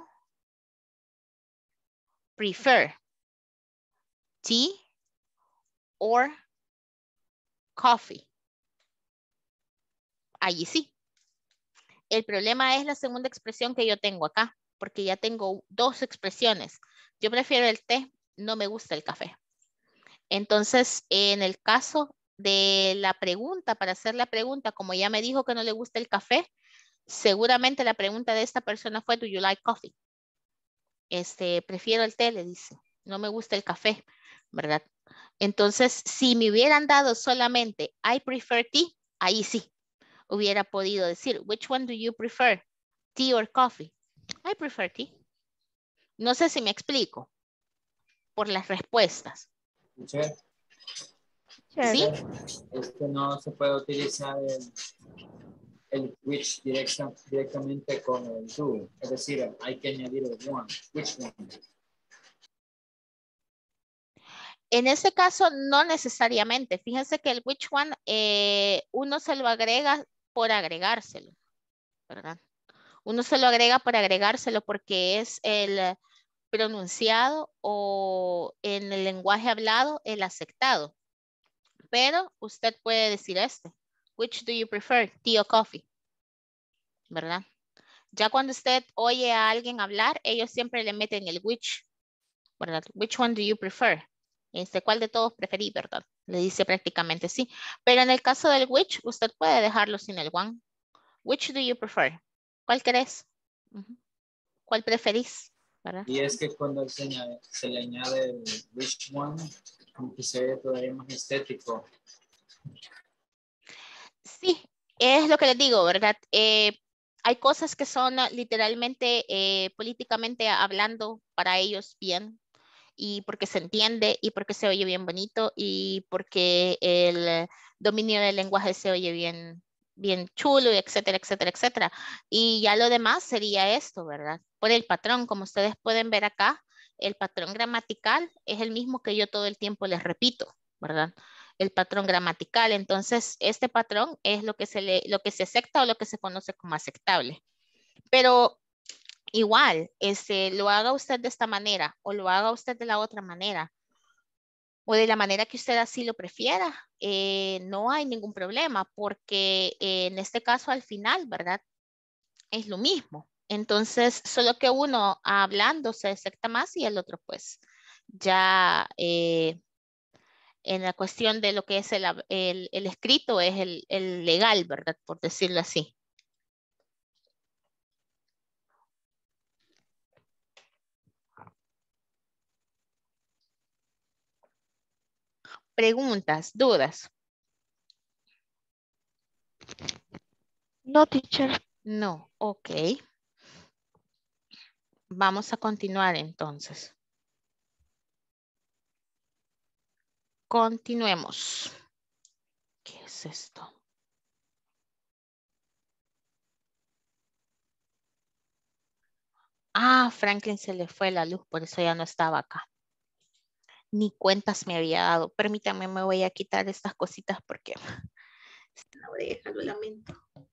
prefer? Tea or coffee? Allí sí. El problema es la segunda expresión que yo tengo acá, porque ya tengo dos expresiones. Yo prefiero el té, no me gusta el café. Entonces, en el caso de la pregunta, para hacer la pregunta, como ya me dijo que no le gusta el café, seguramente la pregunta de esta persona fue, do you like coffee? Este, prefiero el té, le dice. No me gusta el café, ¿verdad? Entonces, si me hubieran dado solamente I prefer tea, ahí sí. Hubiera podido decir, which one do you prefer? Tea or coffee? I prefer tea. No sé si me explico por las respuestas. Teacher, ¿Sí? este no se puede utilizar el, el which directa, directamente con el do. Es decir, hay que añadir el one. Which one? En ese caso, no necesariamente. Fíjense que el which one, eh, uno se lo agrega por agregárselo, ¿verdad? Uno se lo agrega por agregárselo porque es el pronunciado o en el lenguaje hablado el aceptado. Pero usted puede decir este. Which do you prefer, tea o coffee? ¿Verdad? Ya cuando usted oye a alguien hablar, ellos siempre le meten el which, ¿verdad? Which one do you prefer? Este, ¿cuál de todos preferí, verdad? Le dice prácticamente sí. Pero en el caso del which, usted puede dejarlo sin el one. Which do you prefer? ¿Cuál querés? Uh-huh. ¿Cuál preferís? ¿Verdad? Y es que cuando se, añade, se le añade el which one, como que se ve todavía más estético. Sí, es lo que les digo, ¿verdad? Eh, hay cosas que son uh, literalmente eh, políticamente hablando para ellos bien y porque se entiende y porque se oye bien bonito y porque el dominio del lenguaje se oye bien, bien chulo, etcétera, etcétera, etcétera. Y ya lo demás sería esto, ¿verdad? Por el patrón, como ustedes pueden ver acá, el patrón gramatical es el mismo que yo todo el tiempo les repito, ¿verdad? El patrón gramatical. Entonces, este patrón es lo que se le, lo que se acepta o lo que se conoce como aceptable. Pero igual, este, lo haga usted de esta manera o lo haga usted de la otra manera o de la manera que usted así lo prefiera, eh, no hay ningún problema porque eh, en este caso al final, ¿verdad? Es lo mismo. Entonces, solo que uno hablando se acepta más y el otro pues ya eh, en la cuestión de lo que es el, el, el escrito es el, el legal, ¿verdad? Por decirlo así. Preguntas, dudas. No, teacher. No, ok. Vamos a continuar entonces. Continuemos. ¿Qué es esto? Ah, Franklin se le fue la luz, por eso ya no estaba acá. Ni cuentas me había dado. Permítanme, me voy a quitar estas cositas porque la oreja, lo lamento.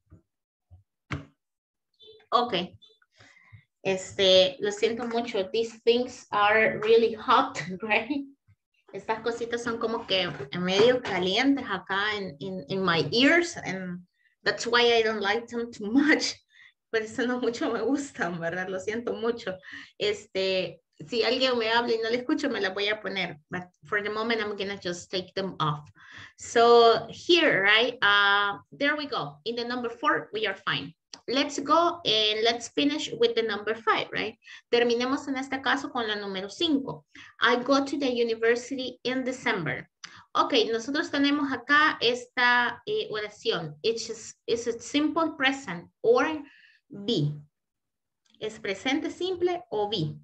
Ok. Este, lo siento mucho. These things are really hot, right? Estas cositas son como que medio calientes acá en in, in my ears, and that's why I don't like them too much. Por eso no mucho me gustan, ¿verdad? Lo siento mucho. Este, si alguien me habla y no le escucho, me la voy a poner. But for the moment, I'm gonna just take them off. So here, right? Uh, there we go. In the number four, we are fine. Let's go and let's finish with the number five, right? Terminemos en este caso con la número cinco. I go to the university in December. Ok, nosotros tenemos acá esta eh, oración. It's, just, it's a simple present or be. ¿Es presente simple o be?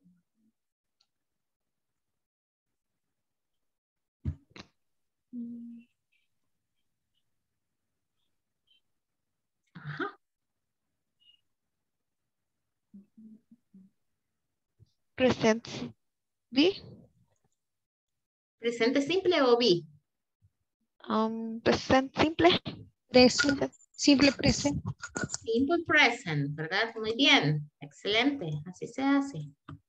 Ajá. Presente. Be. ¿Presente simple o be? Um, presente simple. Present. Simple present. Simple present, ¿verdad? Muy bien. Excelente. Así se hace.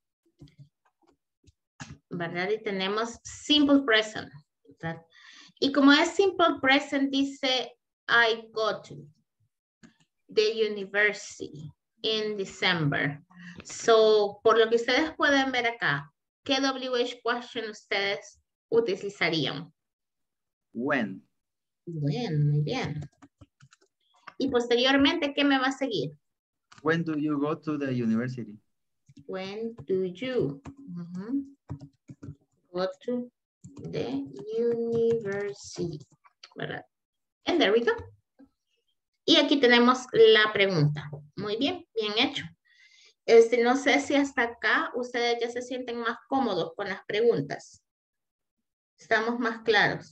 ¿Verdad? Y tenemos simple present, ¿verdad? Y como es simple present, dice I go to the university in December. So, por lo que ustedes pueden ver acá, ¿qué W H question ustedes utilizarían? When. When, muy bien. Y posteriormente, ¿qué me va a seguir? When do you go to the university? When do you uh-huh. go to the university? ¿Verdad? And there we go. Y aquí tenemos la pregunta. Muy bien, bien hecho. Este, no sé si hasta acá ustedes ya se sienten más cómodos con las preguntas. Estamos más claros.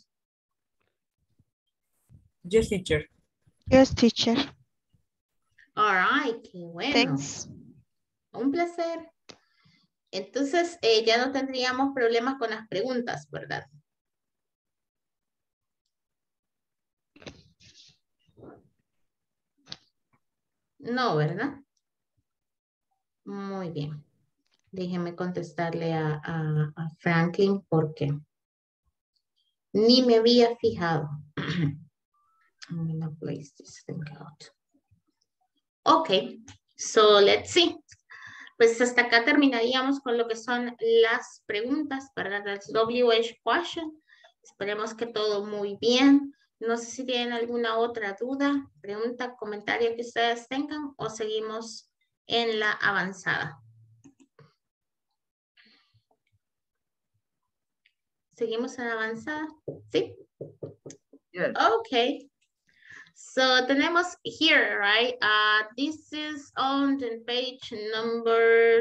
Yes, teacher. Yes, teacher. All right, qué bueno. Thanks. Un placer. Entonces, eh, ya no tendríamos problemas con las preguntas, ¿verdad? No, ¿verdad? Muy bien. Déjeme contestarle a, a, a Franklin porque ni me había fijado. I'm gonna place this thing out. Ok, so let's see. Pues hasta acá terminaríamos con lo que son las preguntas, ¿verdad? Las W H question. Esperemos que todo muy bien. No sé si tienen alguna otra duda, pregunta, comentario que ustedes tengan o seguimos en la avanzada. ¿Seguimos en la avanzada? ¿Sí? Yes. Okay. So tenemos here, right? Uh, this is on the page number.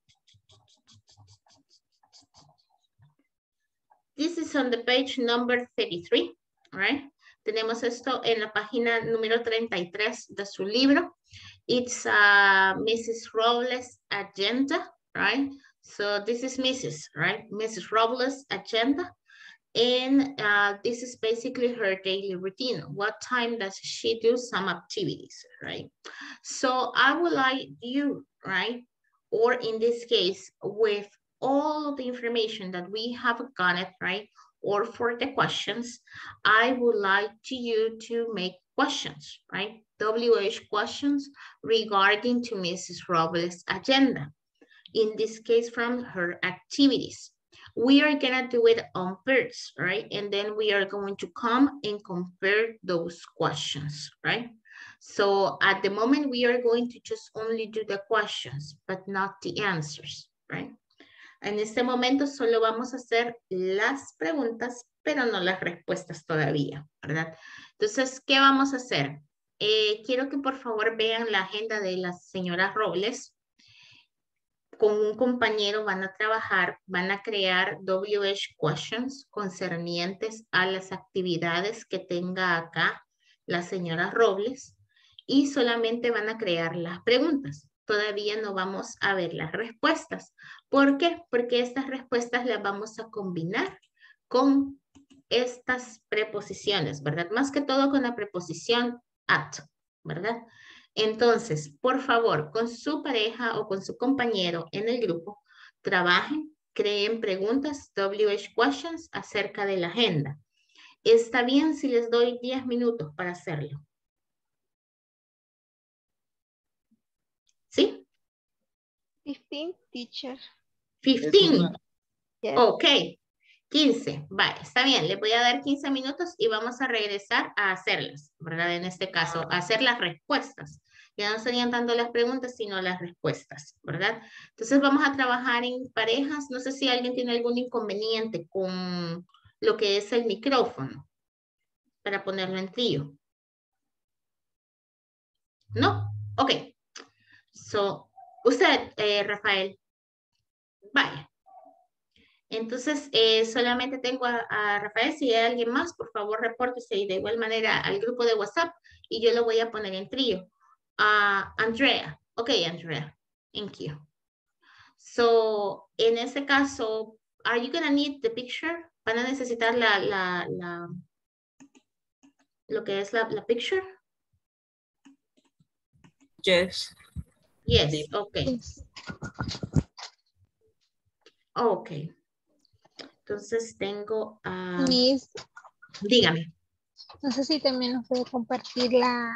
This is on the page number thirty-three, right? Tenemos esto en la página número treinta y tres de su libro. It's uh, Missus Robles' agenda, right? So this is Missus, right? Missus Robles' agenda. And uh, this is basically her daily routine. What time does she do some activities, right? So I would like you, right? Or in this case, with all of the information that we have gotten, right? Or for the questions, I would like to you to make questions, right? W H questions regarding to Missus Robles' agenda. In this case, from her activities. we are gonna do it on pairs, right? And then we are going to come and compare those questions, right? So at the moment, we are going to just only do the questions, but not the answers, right? En este momento solo vamos a hacer las preguntas, pero no las respuestas todavía, ¿verdad? Entonces, ¿qué vamos a hacer? Eh, quiero que por favor vean la agenda de la señora Robles. Con un compañero van a trabajar, van a crear W H questions concernientes a las actividades que tenga acá la señora Robles y solamente van a crear las preguntas. Todavía no vamos a ver las respuestas. ¿Por qué? Porque estas respuestas las vamos a combinar con estas preposiciones, ¿verdad? Más que todo con la preposición at, ¿verdad? Entonces, por favor, con su pareja o con su compañero en el grupo, trabajen, creen preguntas, W H questions acerca de la agenda. ¿Está bien si les doy diez minutos para hacerlo? ¿Sí? fifteen, teacher. quince. Yes. Ok. quince. Vale, está bien. Le voy a dar quince minutos y vamos a regresar a hacerlas, ¿verdad? En este caso, a hacer las respuestas. Ya no serían tanto las preguntas, sino las respuestas, ¿verdad? Entonces vamos a trabajar en parejas. No sé si alguien tiene algún inconveniente con lo que es el micrófono para ponerlo en trío. ¿No? Ok. So, usted, eh, Rafael. Vaya. Entonces, eh, solamente tengo a, a Rafael. Si hay alguien más, por favor, repórtese y de igual manera al grupo de WhatsApp y yo lo voy a poner en trío. Uh, Andrea. Ok, Andrea. Thank you. So, en ese caso, are you gonna need the picture? ¿Van a necesitar la, la, la lo que es la, la picture? Yes. Yes, ok. Ok. Entonces tengo a... Uh, Miss, dígame. no sé si también nos puede compartir la,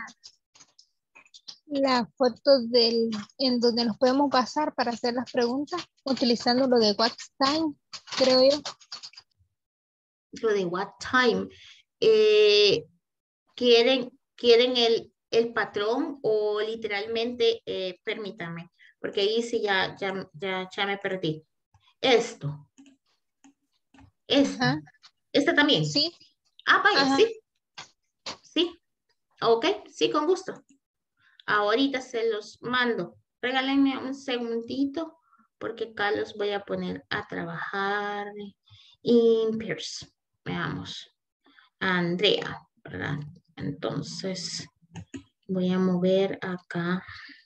la foto del, en donde nos podemos basar para hacer las preguntas, utilizando lo de what time, creo yo. Lo de what time. Eh, ¿quieren, quieren el, el patrón o literalmente, eh, permítanme, porque ahí sí ya, ya, ya, ya me perdí. Esto. Esta. Ajá. Esta también. Sí. Ah, vaya, Ajá. sí. Sí. Ok, sí, con gusto. Ahorita se los mando. Regálenme un segundito porque acá los voy a poner a trabajar in pairs. Veamos. Andrea, ¿verdad? Entonces voy a mover acá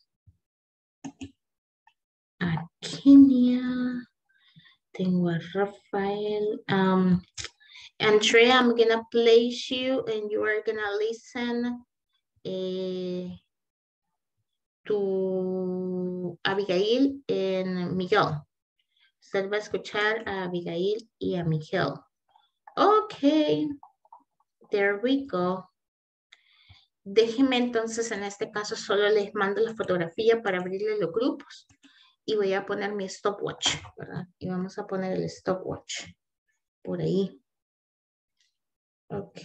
a Kenia. Tengo a Rafael. Um, Andrea, I'm gonna place you and you are gonna listen eh, to Abigail and Miguel. Usted va a escuchar a Abigail y a Miguel. Ok. There we go. Déjenme entonces, en este caso, solo les mando la fotografía para abrirle los grupos. Y voy a poner mi stopwatch, ¿verdad? Y vamos a poner el stopwatch por ahí. Ok.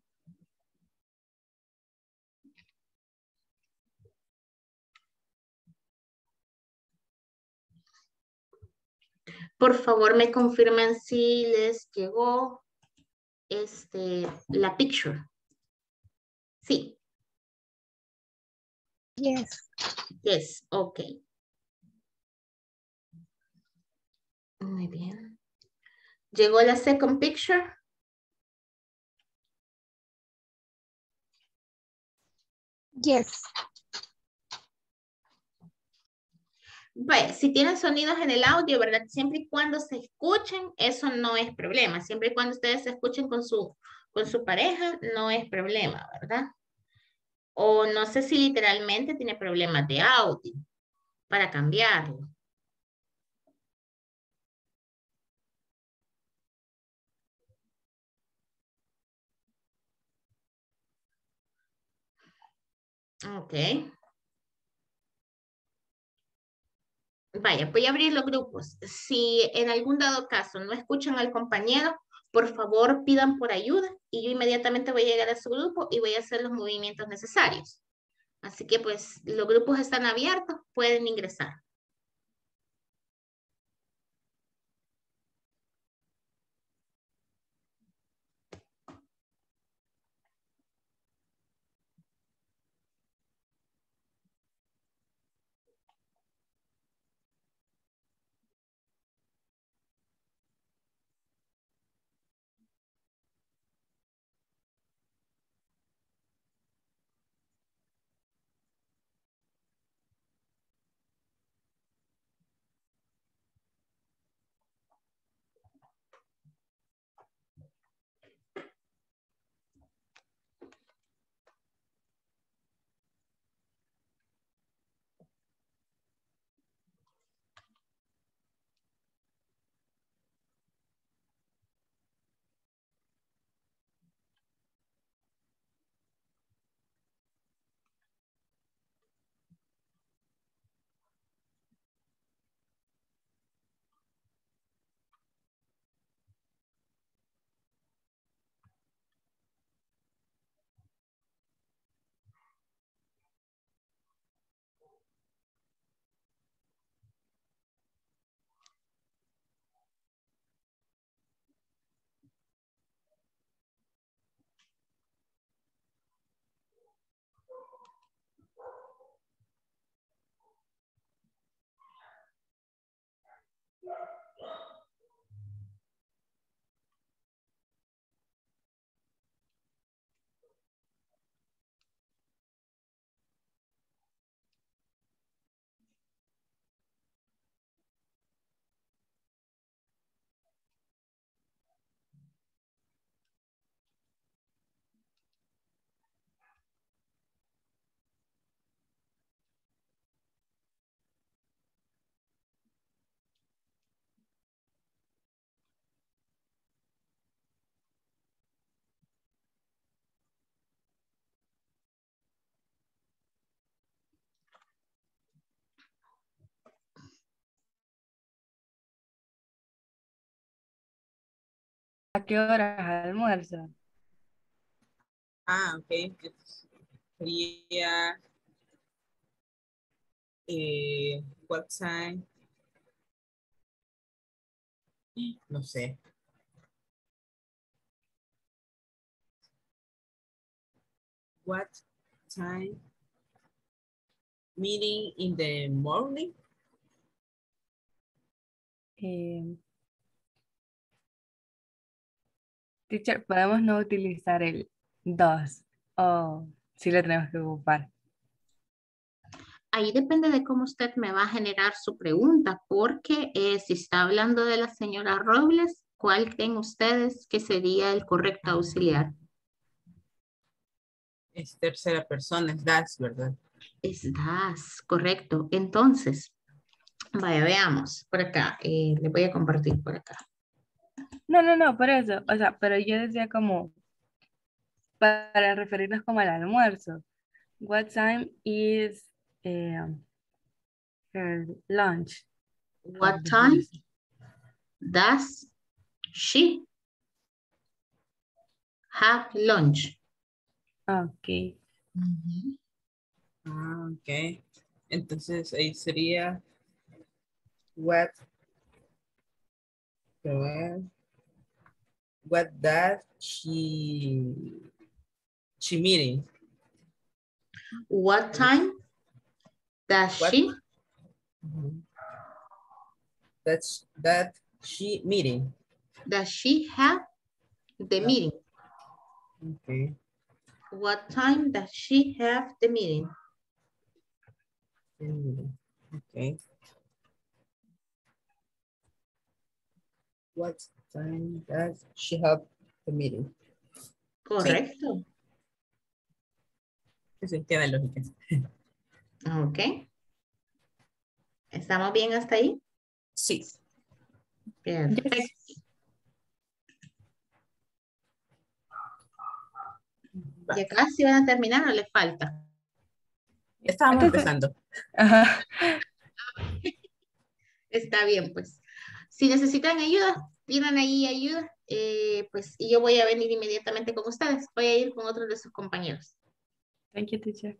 Por favor, me confirman si les llegó este, la picture. Sí. Yes. Yes, ok. Muy bien. ¿Llegó la second picture? Yes. Bueno, si tienen sonidos en el audio, ¿verdad? Siempre y cuando se escuchen, eso no es problema. Siempre y cuando ustedes se escuchen con su, con su pareja, no es problema, ¿verdad? O no sé si literalmente tiene problemas de audio para cambiarlo. Ok. Vaya, voy a abrir los grupos. Si en algún dado caso no escuchan al compañero, por favor pidan por ayuda y yo inmediatamente voy a llegar a su grupo y voy a hacer los movimientos necesarios. Así que pues los grupos están abiertos, pueden ingresar. ¿A qué hora almuerzo? Ah, ok. Sería, eh, what time? No sé. What time? Meeting in the morning? Eh, teacher, podemos no utilizar el dos o si lo tenemos que ocupar. Ahí depende de cómo usted me va a generar su pregunta, porque eh, si está hablando de la señora Robles, ¿cuál creen ustedes que sería el correcto auxiliar? Es tercera persona, es das, ¿verdad? Es das, correcto. Entonces, vaya, veamos por acá. Eh, le voy a compartir por acá. No, no, no, por eso. O sea, pero yo decía como para referirnos como al almuerzo. What time is eh, her lunch? What time does she have lunch? Ok. Ah, ok. Entonces ahí sería what, what does she, she meeting? What time does What? she That's that she meeting. does she have the meeting? Okay. What time does she have the meeting? Okay. What time does she have the meeting? Correcto. Sí, sí, tiene lógica. Ok. ¿Estamos bien hasta ahí? Sí. Perfecto. ¿Ya casi van a terminar o les falta? Estábamos Entonces- empezando. Ajá. Está bien, pues. Si necesitan ayuda, tienen ahí ayuda, eh, pues, y yo voy a venir inmediatamente con ustedes. Voy a ir con otros de sus compañeros. Thank you, teacher.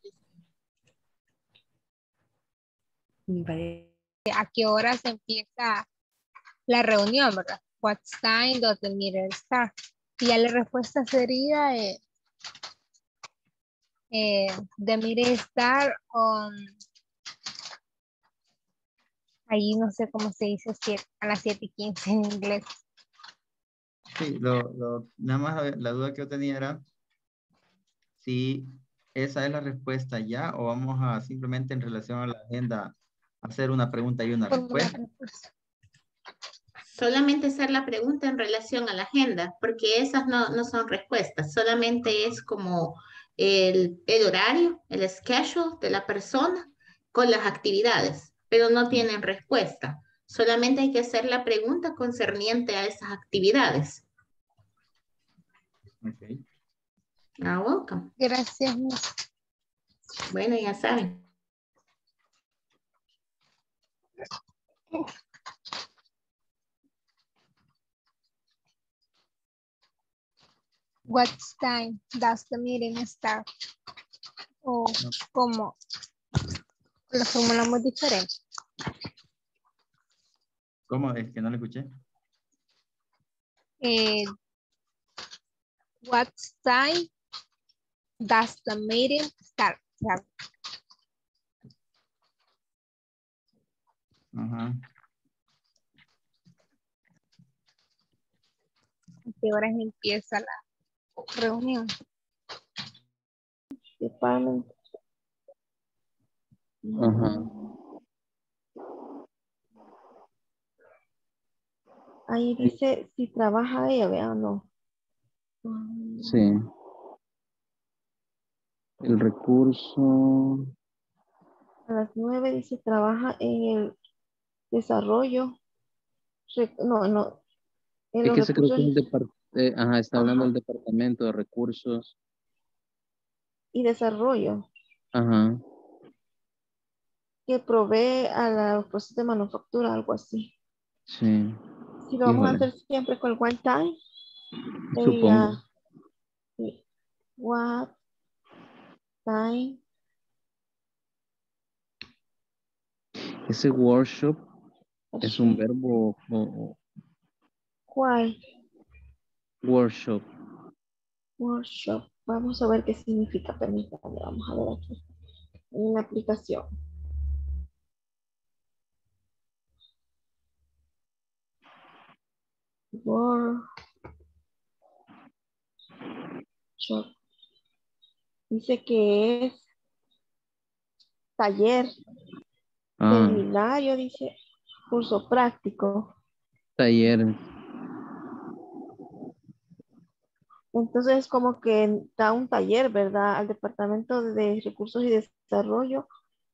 Bye. ¿A qué hora se empieza la reunión, verdad? What time does the meeting start? Y ya la respuesta sería eh, eh, the meeting start on, ahí no sé cómo se dice, siete, a las siete y quince en inglés. Sí, lo, lo, nada más la, la duda que yo tenía era si esa es la respuesta ya o vamos a simplemente en relación a la agenda hacer una pregunta y una respuesta. Solamente hacer la pregunta en relación a la agenda, porque esas no, no son respuestas, solamente es como el, el horario, el schedule de la persona con las actividades, pero no tienen respuesta. Solamente hay que hacer la pregunta concerniente a esas actividades. Okay. Ah, welcome. Gracias. Bueno, ya saben. What time does the meeting start? O No. cómo lo formulamos diferente. ¿Cómo? Es que no le escuché. Eh, what time does the meeting start? Ajá. ¿A qué horas empieza la reunión? Department. Ajá. Ahí dice si trabaja ella, vea, no. Sí. El recurso. A las nueve dice trabaja en el desarrollo. Re- No, no. En Es los que se creo recursos que es un departamento. Ajá, está hablando Ajá. del departamento de recursos. y desarrollo Ajá. que provee a los procesos de manufactura, algo así. Sí. Si lo vamos a Híjole. hacer siempre con el one time, Supongo. sería sí, what time. Ese workshop es un verbo o, o- ¿Cuál? workshop. Workshop. Vamos a ver qué significa. Permítanme, vamos a ver aquí. En la aplicación. Workshop. Dice que es taller, Ah, seminario, dice curso práctico. taller. Entonces es como que da un taller, ¿verdad? Al Departamento de Recursos y Desarrollo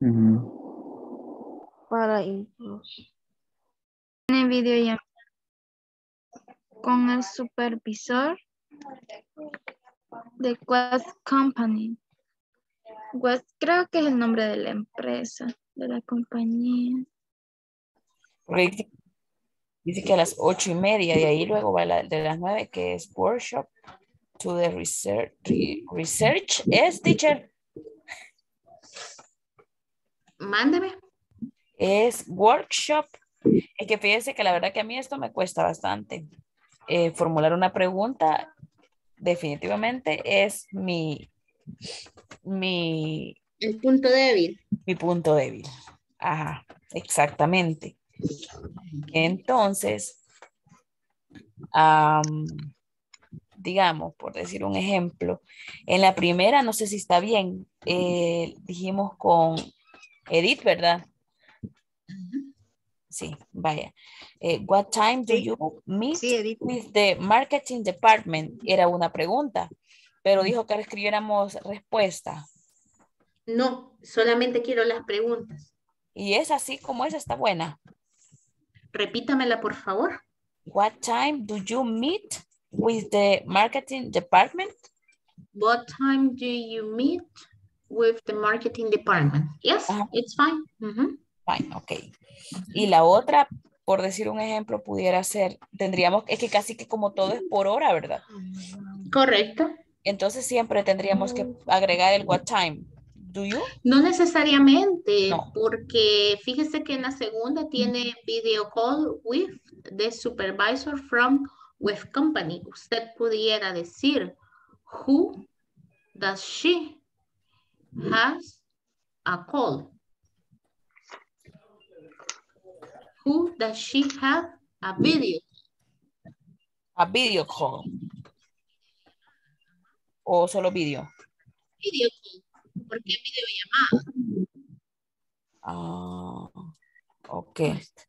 Ujú. para impulsar. En videollamada con el supervisor de Quest Company. Quest creo que es el nombre de la empresa, de la compañía. Porque dice, dice que a las ocho y media, y ahí luego va la de las nueve, que es workshop to the research. re- research es, teacher. Mándeme. Es workshop. Es que fíjense que la verdad que a mí esto me cuesta bastante. Eh, formular una pregunta definitivamente es mi, mi, el punto débil. Mi punto débil. Ajá, exactamente. Entonces, um, digamos, por decir un ejemplo, en la primera, no sé si está bien, eh, dijimos con Edith, ¿verdad? Sí, vaya. Eh, what time do you meet sí, with the marketing department? Era una pregunta, pero dijo que escribiéramos respuesta. No, solamente quiero las preguntas. Y es así como esa está buena. Repítamela, por favor. What time do you meet with the marketing department? What time do you meet with the marketing department? Yes, Ajá. it's fine. Uh-huh. Fine, ok. Y la otra, por decir un ejemplo, pudiera ser, tendríamos, es que casi que como todo es por hora, ¿verdad? Correcto. Entonces siempre tendríamos que agregar el what time. Do you? No necesariamente, No. porque fíjese que en la segunda tiene video call with the supervisor from with company. Usted pudiera decir, who does she has a call? Who does she have a video? A video call. O solo video. Video call. ¿Por qué videollamada? Ah, ok.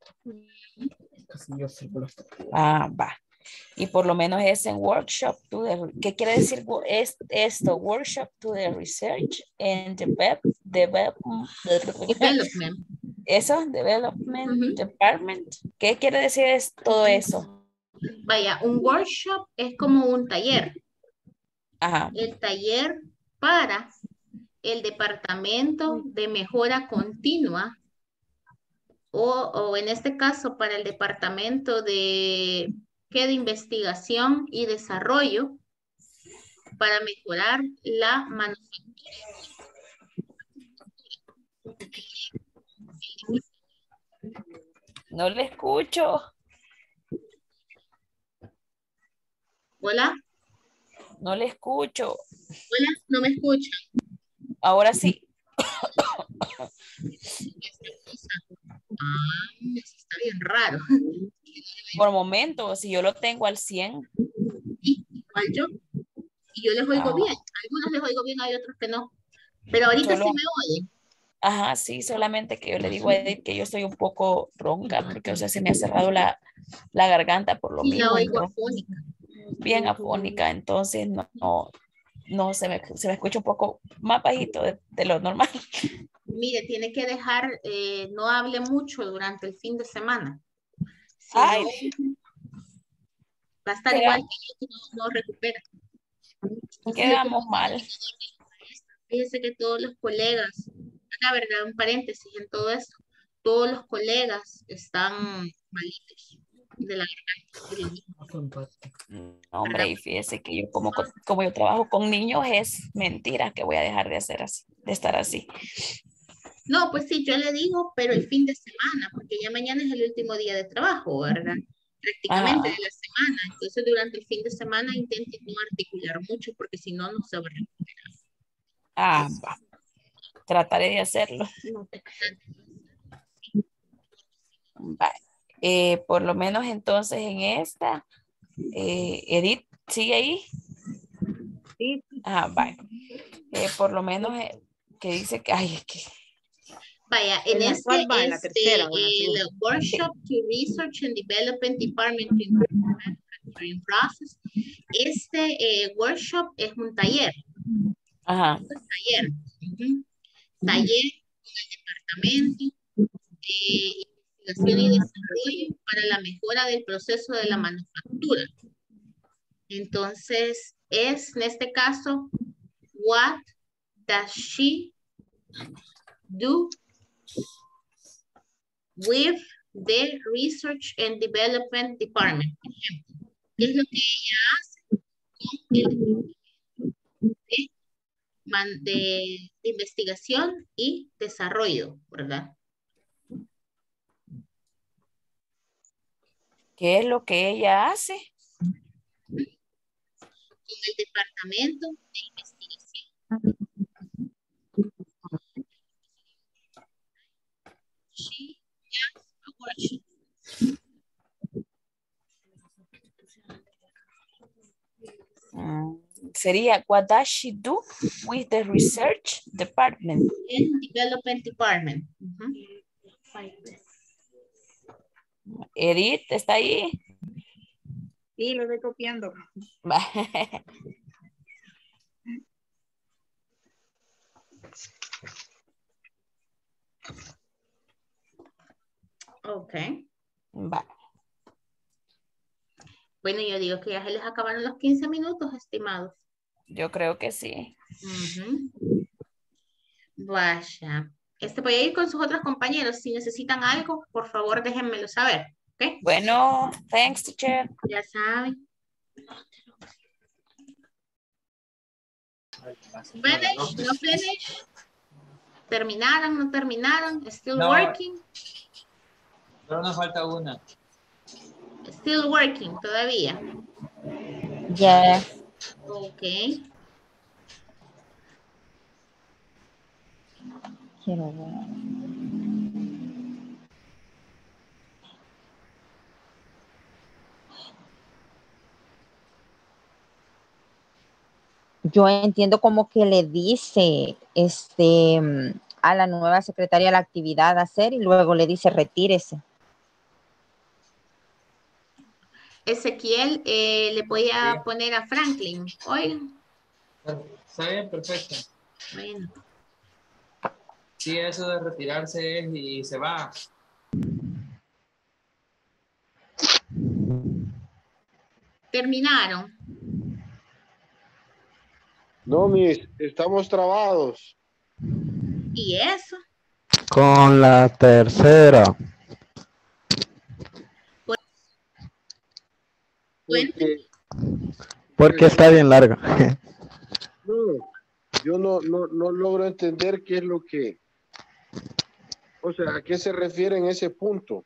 Ah, va. Y por lo menos es en workshop to the, ¿qué quiere decir es esto? Workshop to the research and develop, develop, Development. Eso, development, uh-huh. Department. ¿Qué quiere decir es todo eso? Vaya, un workshop es como un taller. Ajá. El taller para el departamento de mejora continua o, o en este caso para el departamento de, ¿qué? de investigación y desarrollo para mejorar la manufactura. No le escucho. Hola. No le escucho. Hola, no me escuchan. Ahora sí. Ah, eso está bien raro. Por momento, si yo lo tengo al cien. Sí, igual yo. Y yo les oigo Ah. bien. Algunos les oigo bien, hay otros que no. Pero ahorita Solo... sí me oyen. Ajá, sí, solamente que yo le digo a Edith que yo estoy un poco ronca porque, o sea, se me ha cerrado la, la garganta por lo sí, mismo. La oigo entonces, afónica. Bien afónica, entonces no, no, no se, me, se me escucha un poco más bajito de, de lo normal. Mire, tiene que dejar, eh, no hable mucho durante el fin de semana. Si Ay, no, va a estar quedamos, igual que yo, no, no recupera. Quedamos mal. Fíjese que todos los colegas, la verdad, un paréntesis en todo esto, todos los colegas están malitos de la garganta. Hombre, y fíjese que yo como, como yo trabajo con niños, es mentira que voy a dejar de hacer así, de estar así. No, pues sí, yo le digo, pero el fin de semana, porque ya mañana es el último día de trabajo, ¿verdad? Prácticamente ah. de la semana. Entonces, durante el fin de semana intente no articular mucho, porque si no, no se va a recuperar. Ah, va. Trataré de hacerlo. Va. Eh, por lo menos entonces en esta, eh, Edith, ¿sigue ahí? Sí. Ah, va. Eh, por lo menos eh, que dice que, ay, es que... Vaya, en, en este, va, en la tercera, este el Workshop to Research and Development Department to Improve Manufacturing Process, este eh, workshop es un taller. Ajá. Un taller. Uh-huh. Taller con el departamento de investigación y desarrollo para la mejora del proceso de la manufactura. Entonces, es en este caso, what does she do with the Research and Development Department? Por ejemplo, ¿qué es lo que ella hace con el de, de, de investigación y desarrollo, ¿verdad? ¿Qué es lo que ella hace? Con el departamento de investigación. She has a workshop. Mm, sería, what does she do with the research department? And development department. Uh-huh. Edith, ¿está ahí? Sí, lo estoy copiando. Ok. Va. Bueno, yo digo que ya se les acabaron los quince minutos, estimados. Yo creo que sí. Uh-huh. Vaya. Este voy a ir con sus otros compañeros. Si necesitan algo, por favor, déjenmelo saber. ¿Ok? Bueno, thanks, teacher. Ya saben. Finish, no finish. Terminaron, no terminaron. Still No. working. Solo nos falta una. Still working todavía. Yeah. Ok. Quiero ver. Yo entiendo como que le dice este mm, a la nueva secretaria la actividad a hacer y luego le dice retírese. Ezequiel, eh, le voy a poner a Franklin. Oigan. Está bien, perfecto. Bueno. Sí, eso de retirarse es y se va. Terminaron. No, mis, estamos trabados. ¿Y eso? Con la tercera. Porque, Porque está bien larga. no, yo no, no, no logro entender qué es lo que, o sea, a qué se refiere en ese punto.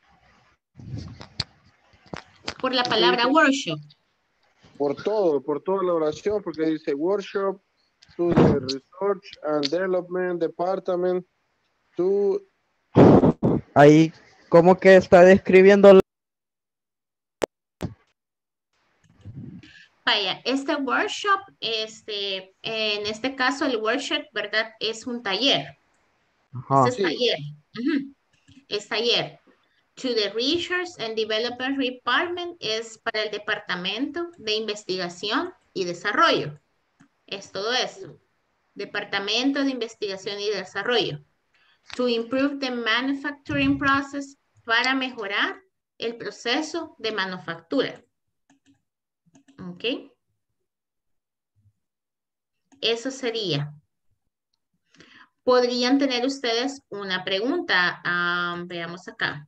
Por la palabra workshop. Por todo, por toda la oración, porque dice workshop to the research and development department to... Ahí como que está describiendo. Vaya, este workshop, este, en este caso el workshop, ¿verdad? Es un taller. Ajá. Este es taller. Ujú. Es taller. To the Research and Development Department es para el Departamento de Investigación y Desarrollo. Es todo eso. Departamento de Investigación y Desarrollo. To improve the manufacturing process, para mejorar el proceso de manufactura. ¿Ok? Eso sería. Podrían tener ustedes una pregunta. Um, veamos acá.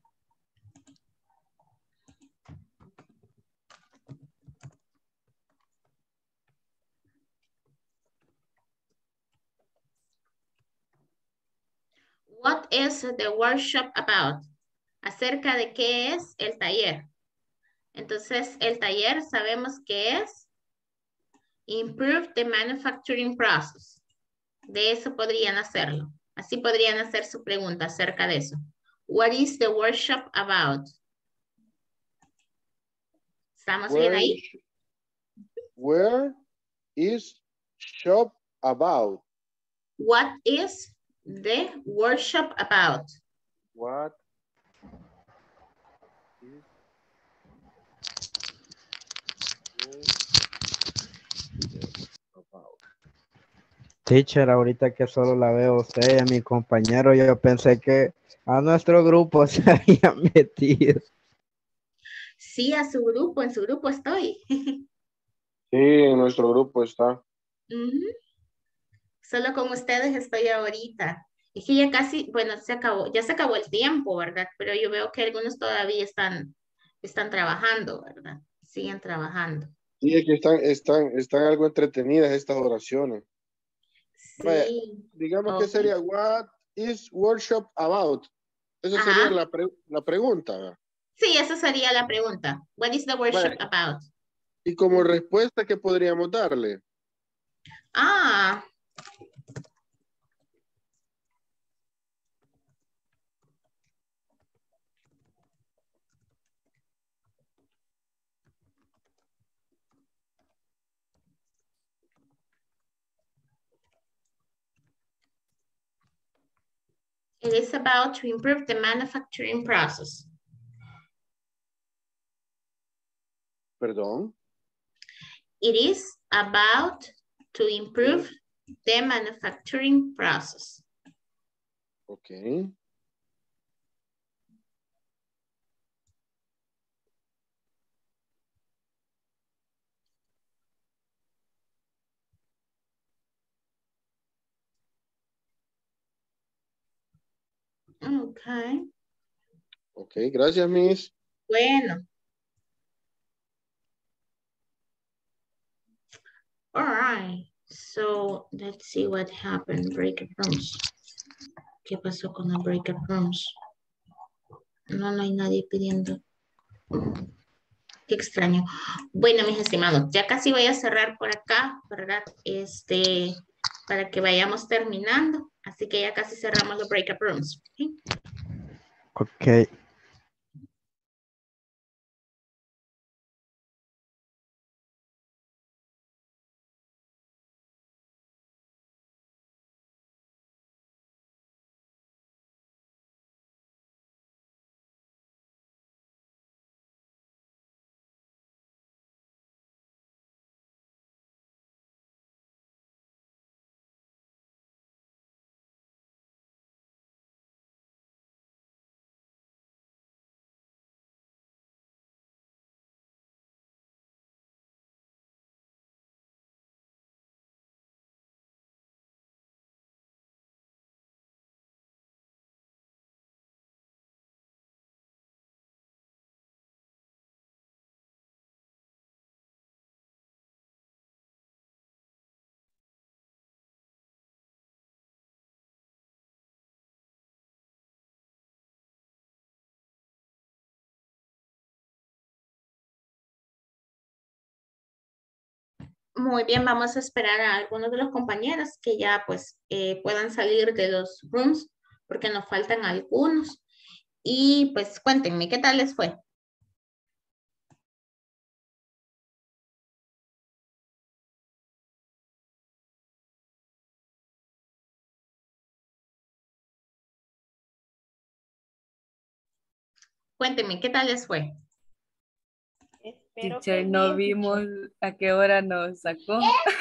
What is the workshop about? Acerca de qué es el taller. Entonces, el taller sabemos que es improve the manufacturing process. De eso podrían hacerlo. Así podrían hacer su pregunta acerca de eso. What is the workshop about? ¿Estamos Where bien ahí? is, where is shop about? What is the workshop about? What is about? Teacher, ahorita que solo la veo a usted y a mi compañero, yo pensé que a nuestro grupo se había metido. Sí, a su grupo, en su grupo estoy. Sí, en nuestro grupo está. Ujú. Solo con ustedes estoy ahorita. Es que ya casi, bueno, se acabó, ya se acabó el tiempo, ¿verdad? Pero yo veo que algunos todavía están, están trabajando, ¿verdad? Siguen trabajando. Sí, es que están, están, están algo entretenidas estas oraciones. Vaya, Sí. digamos que Ok. sería, what is workshop about? Esa Ajá. sería la, pre- la pregunta. ¿verdad? Sí, esa sería la pregunta. What is the workshop Vaya, about? y como respuesta, ¿qué podríamos darle? Ah, it is about to improve the manufacturing process. Perdón. It is about to improve the manufacturing process. Ok. Okay. Ok, gracias, Miss. Bueno. All right. So let's see what happened. Breakup rooms. ¿Qué pasó con los breakup rooms? No, no hay nadie pidiendo. Qué extraño. Bueno, mis estimados, ya casi voy a cerrar por acá, ¿verdad? Este, para que vayamos terminando. Así que ya casi cerramos los breakup rooms. ¿Sí? Ok. Muy bien, vamos a esperar a algunos de los compañeros que ya pues eh, puedan salir de los rooms porque nos faltan algunos. Y pues cuéntenme, ¿qué tal les fue? Cuéntenme, ¿qué tal les fue? Espero Teacher, que no bien, vimos teacher. a qué hora nos sacó.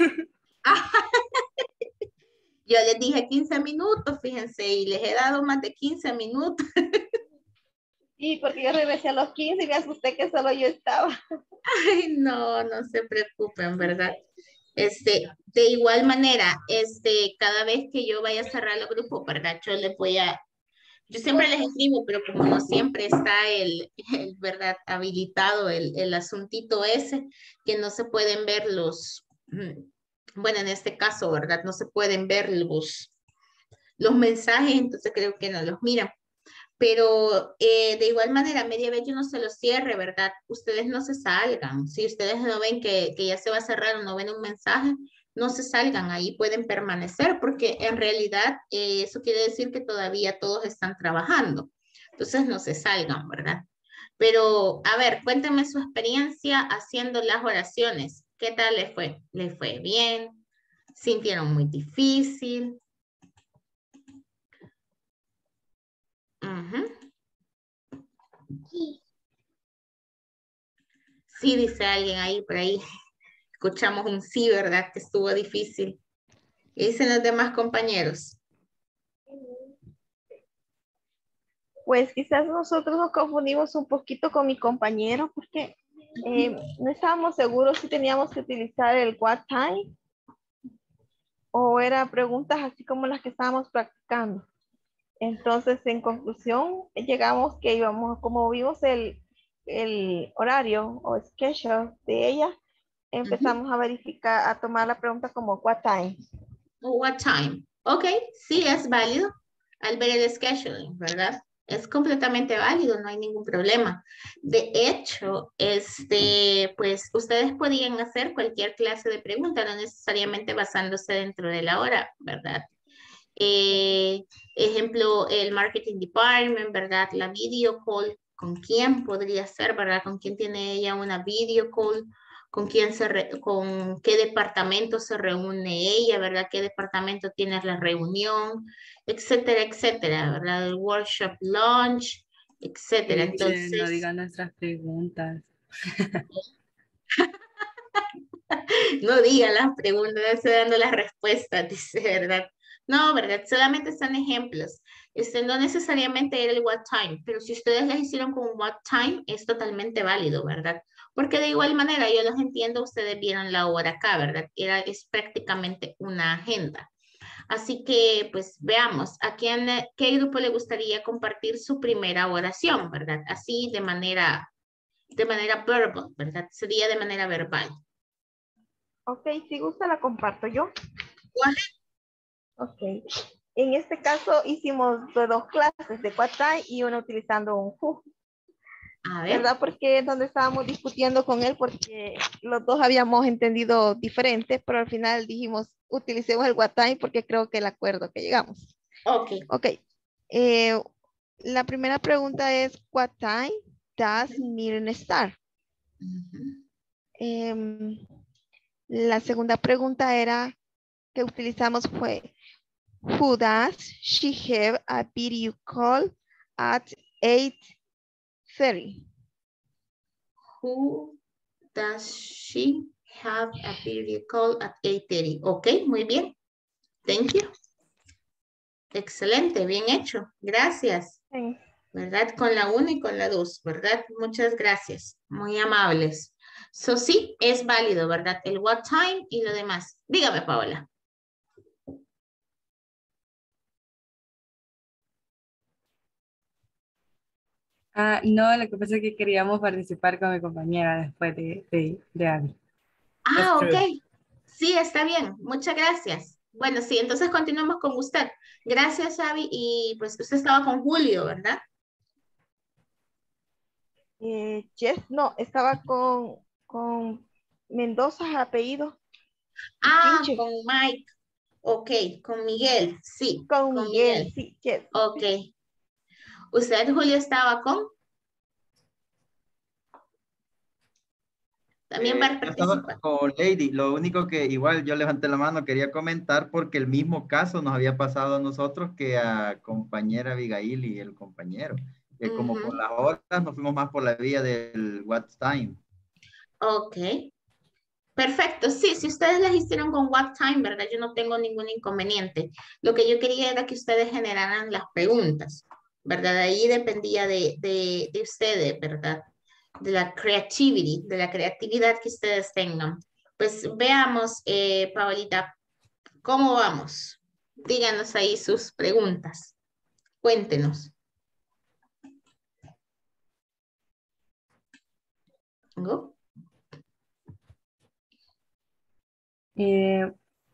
Yo les dije quince minutos, fíjense, y les he dado más de quince minutos. Sí, porque yo regresé a los quince y me asusté que solo yo estaba. Ay, no, no se preocupen, ¿verdad? Este, de igual manera, este, cada vez que yo vaya a cerrar el grupo, ¿verdad? Yo les voy a, yo siempre les escribo, pero como no siempre está el, el ¿verdad? Habilitado el, el asuntito ese, que no se pueden ver los, mm, bueno, en este caso, ¿verdad? No se pueden ver los, los mensajes, entonces creo que no los miran. Pero eh, de igual manera, media vez yo no se los cierre, ¿verdad? Ustedes no se salgan. Si ustedes no ven que, que ya se va a cerrar o no ven un mensaje, no se salgan, ahí pueden permanecer, porque en realidad eh, eso quiere decir que todavía todos están trabajando. Entonces no se salgan, ¿verdad? Pero, a ver, cuéntenme su experiencia haciendo las oraciones. ¿Qué tal les fue? ¿Les fue bien? ¿Sintieron muy difícil? Ujú. Sí, dice alguien ahí por ahí. Escuchamos un sí, ¿verdad? Que estuvo difícil. ¿Qué dicen los demás compañeros? Pues quizás nosotros nos confundimos un poquito con mi compañero porque eh, no estábamos seguros si teníamos que utilizar el what time o eran preguntas así como las que estábamos practicando. Entonces, en conclusión, llegamos que íbamos, como vimos el, el horario o schedule de ella, empezamos uh-huh. a verificar, a tomar la pregunta como what time. What time. Ok, sí, es válido al ver el scheduling, ¿verdad? Es completamente válido, no hay ningún problema. De hecho, este, pues ustedes podían hacer cualquier clase de pregunta, no necesariamente basándose dentro de la hora, ¿verdad? Eh, ejemplo, el marketing department, ¿verdad? La video call, ¿con quién podría ser, verdad? ¿Con quién tiene ella una video call? ¿Con quién se, re, con qué departamento se reúne ella, verdad? ¿Qué departamento tiene la reunión? Etcétera, etcétera, ¿verdad? El workshop launch, etcétera. Entonces, no digan nuestras preguntas. No digan las preguntas, estoy dando las respuestas, dice, ¿verdad? No, ¿verdad? Solamente son ejemplos. Este, no necesariamente era el what time, pero si ustedes les hicieron con what time, es totalmente válido, ¿verdad? Porque de igual manera, yo los entiendo, ustedes vieron la hora acá, ¿verdad? Era, es prácticamente una agenda. Así que, pues, veamos, ¿a quién, qué grupo le gustaría compartir su primera oración, verdad? Así de manera, de manera verbal, ¿verdad? Sería de manera verbal. Ok, si gusta la comparto yo. Go ahead. Ok. En este caso hicimos de dos clases, de what time y una utilizando un who. A ver. ¿Verdad? Porque es donde estábamos discutiendo con él porque los dos habíamos entendido diferente, pero al final dijimos utilicemos el what time porque creo que el acuerdo que llegamos. Ok. Ok. Eh, la primera pregunta es what time does Mirren start? Uh-huh. eh, la segunda pregunta era que utilizamos fue who does she have a video call at eight thirty? Who does she have a video call at eight thirty? Ok, muy bien. Thank you. Excelente, bien hecho. Gracias. Sí. ¿Verdad? Con la uno y con la dos, ¿verdad? Muchas gracias. Muy amables. So, sí, es válido, ¿verdad? El what time y lo demás. Dígame, Paola. Ah, no, lo que pasa es que queríamos participar con mi compañera después de, de, de Abby. Ah, That's ok. true. Sí, está bien. Muchas gracias. Bueno, sí, entonces continuamos con usted. Gracias, Abby. Y pues usted estaba con Julio, ¿verdad? Eh, yes, no, estaba con, con Mendoza, apellido. Ah, Chinche. con Mike. Ok, con Miguel. Sí, Con con Miguel, Miguel. sí, yes. Ok. ¿Usted, Julio, estaba con? También va Eh, a yo estaba participar. con Lady, lo único que igual yo levanté la mano, quería comentar porque el mismo caso nos había pasado a nosotros que a compañera Abigail y el compañero, que como Ujú. con las horas nos fuimos más por la vía del what time. Ok. Perfecto, sí, si ustedes las hicieron con what time, ¿verdad? Yo no tengo ningún inconveniente. Lo que yo quería era que ustedes generaran las preguntas, ¿verdad? Ahí dependía de, de, de ustedes, ¿verdad? De la creativity, de la creatividad que ustedes tengan. Pues veamos, eh, Paolita, ¿cómo vamos? Díganos ahí sus preguntas. Cuéntenos. ¿Go? Eh,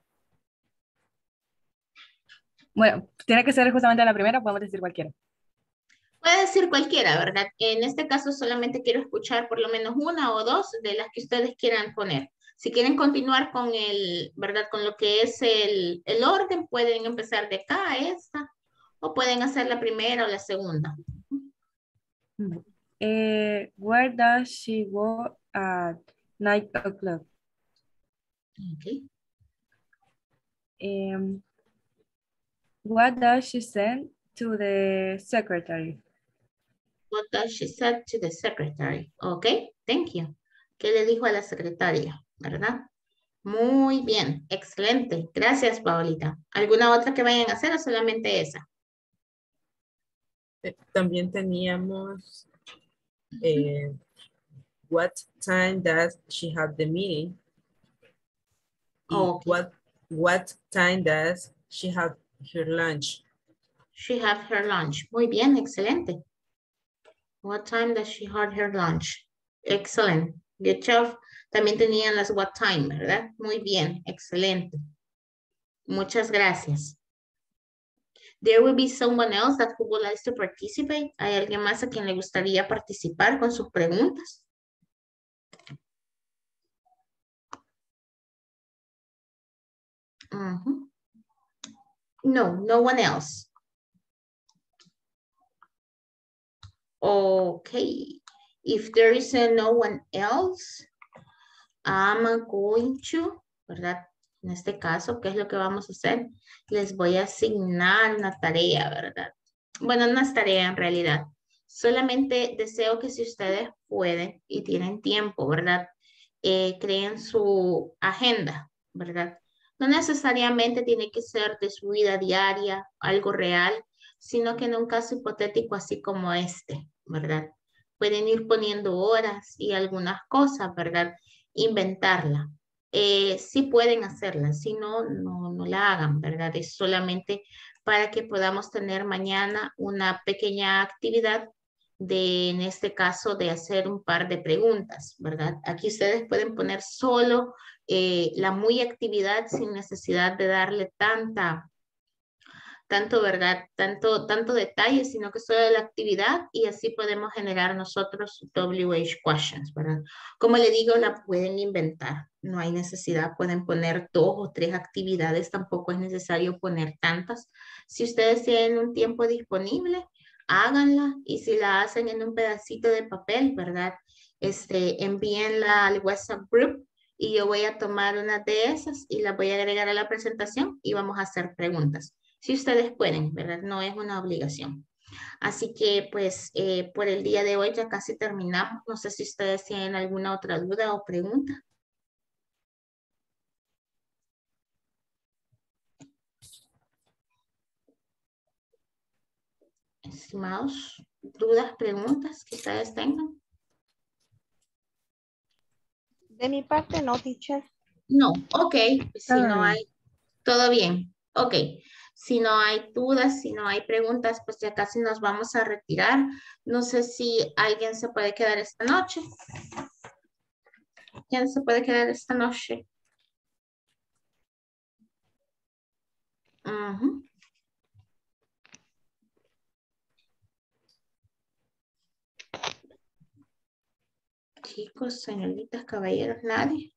bueno, tiene que ser justamente la primera, podemos decir cualquiera. Puede decir cualquiera, ¿verdad? En este caso solamente quiero escuchar por lo menos una o dos de las que ustedes quieran poner. Si quieren continuar con el, ¿verdad? Con lo que es el, el orden, pueden empezar de acá a esta, o pueden hacer la primera o la segunda. Eh, where does she go at nine o'clock? Okay. Um, what does she send to the secretary? What does she say to the secretary? Ok, thank you. ¿Qué le dijo a la secretaria? ¿Verdad? Muy bien, excelente. Gracias, Paolita. ¿Alguna otra que vayan a hacer o solamente esa? Eh, También teníamos eh, what time does she have the meeting? Y Okay. what, what time does she have her lunch? She have her lunch. Muy bien, excelente. What time does she have her lunch? Excellent. Good job. También tenían las what time, ¿verdad? Muy bien, excelente. Muchas gracias. There will be someone else that who would like to participate. ¿Hay alguien más a quien le gustaría participar con sus preguntas? Uh-huh. No, no one else. Okay. If there is uh, no one else, I'm going to, ¿verdad? En este caso, ¿qué es lo que vamos a hacer? Les voy a asignar una tarea, ¿verdad? Bueno, no es tarea en realidad. Solamente deseo que si ustedes pueden y tienen tiempo, ¿verdad? Eh, creen su agenda, ¿verdad? No necesariamente tiene que ser de su vida diaria, algo real, sino que en un caso hipotético así como este, ¿verdad? Pueden ir poniendo horas y algunas cosas, ¿verdad? Inventarla. eh, sí pueden hacerla, si no, no, no la hagan, ¿verdad? Es solamente para que podamos tener mañana una pequeña actividad de, en este caso, de hacer un par de preguntas, ¿verdad? Aquí ustedes pueden poner solo eh, la muy actividad sin necesidad de darle tanta tanto, ¿verdad? Tanto, tanto detalle, sino que solo la actividad y así podemos generar nosotros W H questions, ¿verdad? Como le digo, la pueden inventar, no hay necesidad, pueden poner dos o tres actividades, tampoco es necesario poner tantas. Si ustedes tienen un tiempo disponible, háganla y si la hacen en un pedacito de papel, ¿verdad? Este, envíenla al WhatsApp group y yo voy a tomar una de esas y la voy a agregar a la presentación y vamos a hacer preguntas. Si ustedes pueden, ¿verdad? No es una obligación. Así que, pues, eh, por el día de hoy ya casi terminamos. No sé si ustedes tienen alguna otra duda o pregunta. Estimados, dudas, preguntas que ustedes tengan. De mi parte, no, teacher. No, ok. Si Todo no bien. hay, todo bien. Ok. Si no hay dudas, si no hay preguntas, pues ya casi nos vamos a retirar. No sé si alguien se puede quedar esta noche. ¿Quién se puede quedar esta noche? Ujú. Chicos, señoritas, caballeros, nadie.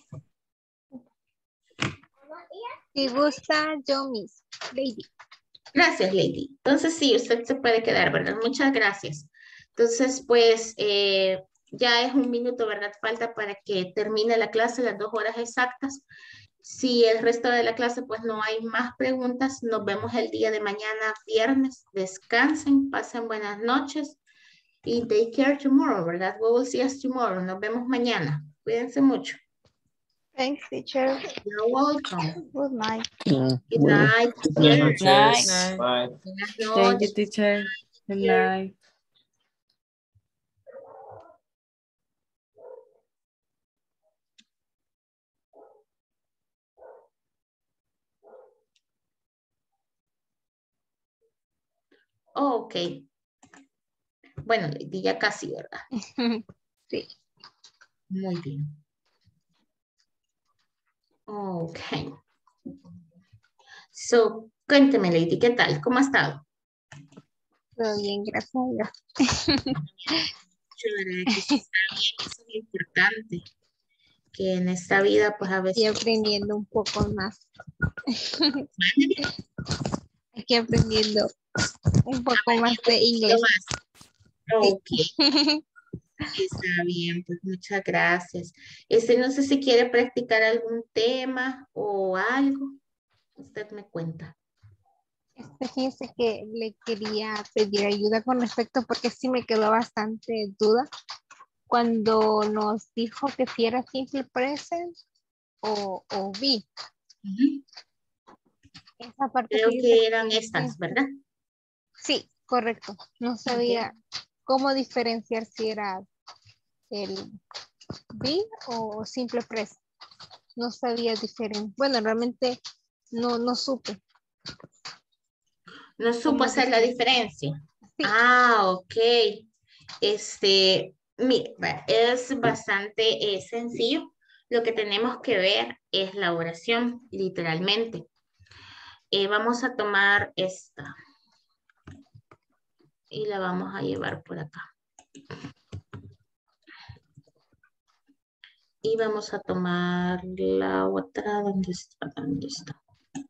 Si gusta, yo mismo, Lady. Gracias, Lady. Entonces, sí, usted se puede quedar, ¿verdad? Muchas gracias. Entonces, pues, eh, ya es un minuto, ¿verdad? Falta para que termine la clase, las dos horas exactas. Si el resto de la clase, pues, no hay más preguntas, nos vemos el día de mañana, viernes. Descansen, pasen buenas noches y take care tomorrow, ¿verdad? We will see us tomorrow. Nos vemos mañana. Cuídense mucho. Thanks, teacher. You're welcome. Good night. Good night. Buenas Cheers. noches. Bye. Buenas Thank you, noches. teacher. Good night. Ok. Bueno, Lady, ya casi, ¿verdad? Sí. Muy bien. Ok. So, cuénteme, Lady, ¿qué tal? ¿Cómo ha estado? Todo bien, gracias a Dios. Chévere, que sí está bien, eso es lo importante. Que en esta vida, pues a Estoy veces... aprendiendo un poco más. Aquí aprendiendo un poco más de inglés. Ok. Está bien, pues muchas gracias. Este, no sé si quiere practicar algún tema o algo. Usted me cuenta. Este, fíjese que le quería pedir ayuda con respecto porque sí me quedó bastante duda cuando nos dijo que si era simple present o, o be. Ujú. Esa parte Creo fíjese que eran que- estas, ¿verdad? Sí, correcto. No sabía cómo diferenciar si era el be o simple present. No sabía diferenciar. Bueno, realmente no, no supe. No supo cómo hacer la diferenciar. diferencia. Ah, ok. Este, mire, va, es bastante eh, sencillo. Lo que tenemos que ver es la oración, literalmente. Eh, vamos a tomar esta y la vamos a llevar por acá. Y vamos a tomar la otra, ¿dónde está? ¿Dónde está?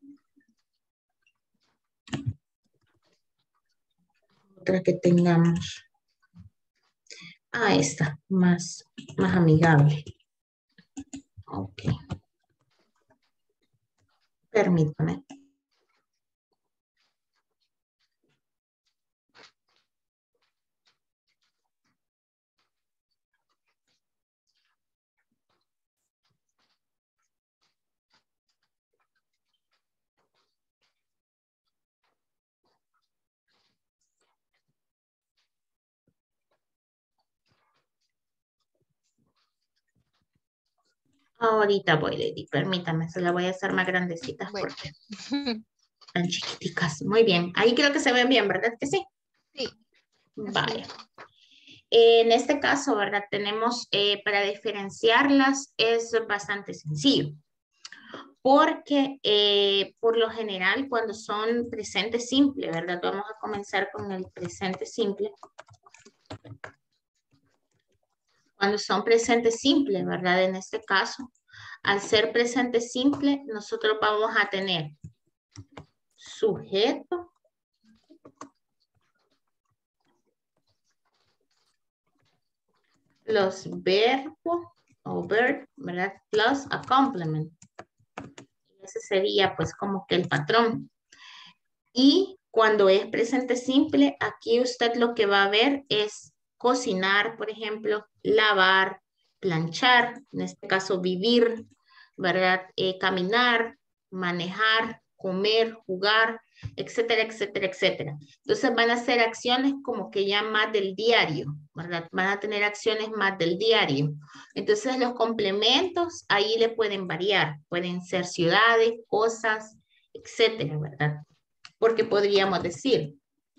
Otra que tengamos. Ah, esta, más, más amigable. Ok. Permítame. Ahorita voy, Lady, permítame, se la voy a hacer más grandecitas Bueno. porque están chiquiticas. Muy bien, ahí creo que se ven bien, ¿verdad que sí? Sí. Vale. En este caso, ¿verdad? Tenemos, eh, para diferenciarlas es bastante sencillo. Porque eh, por lo general cuando son presente simple, ¿verdad? Vamos a comenzar con el presente simple. Cuando son presentes simples, ¿verdad? En este caso, al ser presente simple, nosotros vamos a tener sujeto, los verbos o verb, ¿verdad? Plus a complement. Ese sería pues como que el patrón. Y cuando es presente simple, aquí usted lo que va a ver es cocinar, por ejemplo, lavar, planchar, en este caso vivir, ¿verdad? Eh, caminar, manejar, comer, jugar, etcétera, etcétera, etcétera. Entonces van a ser acciones como que ya más del diario, ¿verdad? Van a tener acciones más del diario. Entonces los complementos ahí le pueden variar, pueden ser ciudades, cosas, etcétera, ¿verdad? Porque podríamos decir,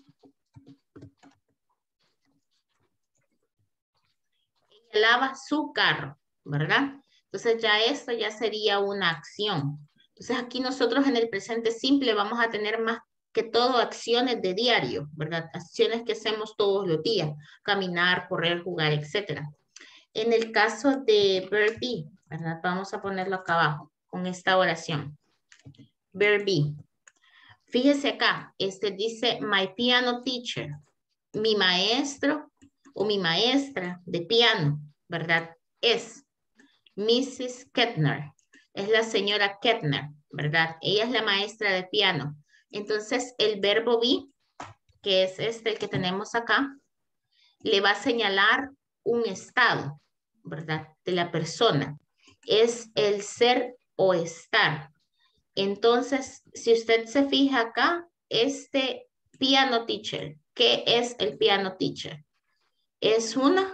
ella lava su carro, ¿verdad? Entonces ya esto ya sería una acción. Entonces aquí nosotros en el presente simple vamos a tener más que todo acciones de diario, ¿verdad? Acciones que hacemos todos los días, caminar, correr, jugar, etcétera. En el caso de verb be, ¿verdad? Vamos a ponerlo acá abajo con esta oración. Verb be. Fíjese acá, este dice my piano teacher, mi maestro o mi maestra de piano, ¿verdad? Es missus Kettner, es la señora Kettner, ¿verdad? Ella es la maestra de piano. Entonces, el verbo be, que es este el que tenemos acá, le va a señalar un estado, ¿verdad? De la persona. Es el ser o estar. Entonces, si usted se fija acá, este piano teacher, ¿qué es el piano teacher? Es una...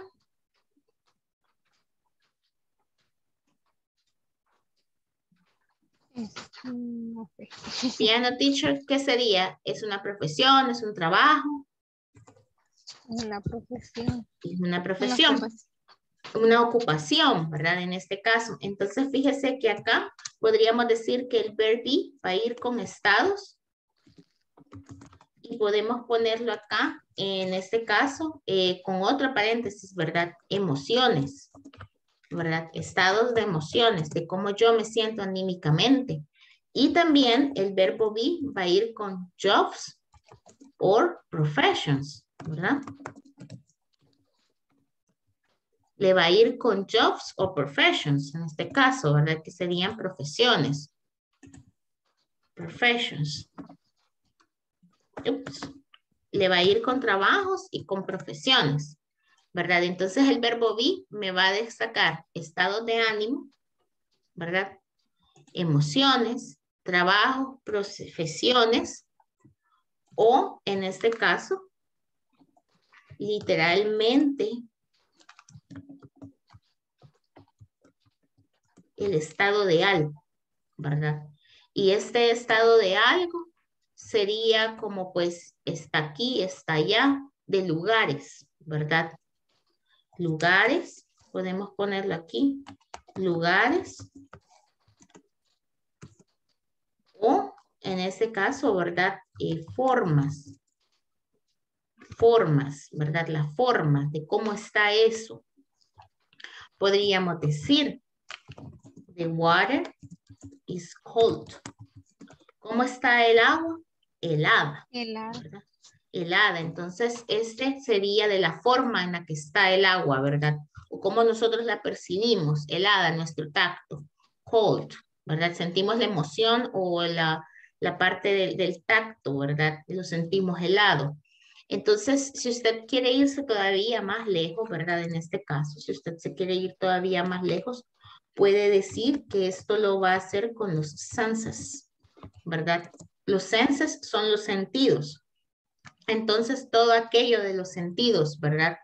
No sé. Piano teacher, ¿qué sería? ¿Es una profesión? ¿Es un trabajo? Una profesión. Es una profesión. Una ocupación. Una ocupación, ¿verdad? En este caso. Entonces, fíjese que acá podríamos decir que el verb be va a ir con estados. Y podemos ponerlo acá, en este caso, eh, con otro paréntesis, ¿verdad? Emociones, ¿verdad? Estados de emociones, de cómo yo me siento anímicamente. Y también el verbo be va a ir con jobs or professions, ¿verdad? Le va a ir con jobs o professions, en este caso, ¿verdad? Que serían profesiones. Professions. Ups. Le va a ir con trabajos y con profesiones, ¿verdad? Entonces el verbo be me va a destacar estados de ánimo, ¿verdad? Emociones, trabajo, profesiones o en este caso, literalmente el estado de algo, ¿verdad? Y este estado de algo sería como pues está aquí, está allá, de lugares, ¿verdad? Lugares, podemos ponerlo aquí, lugares. O en este caso, ¿verdad? Eh, formas. Formas, ¿verdad? La forma de cómo está eso. Podríamos decir, the water is cold. ¿Cómo está el agua? Helada. Helada. ¿Verdad? Helada. Entonces, este sería de la forma en la que está el agua, ¿verdad? O cómo nosotros la percibimos, helada, nuestro tacto. Cold, ¿verdad? Sentimos la emoción o la, la parte del, del tacto, ¿verdad? Lo sentimos helado. Entonces, si usted quiere irse todavía más lejos, ¿verdad? En este caso, si usted se quiere ir todavía más lejos, puede decir que esto lo va a hacer con los senses, ¿verdad? Los senses son los sentidos. Entonces, todo aquello de los sentidos, ¿verdad?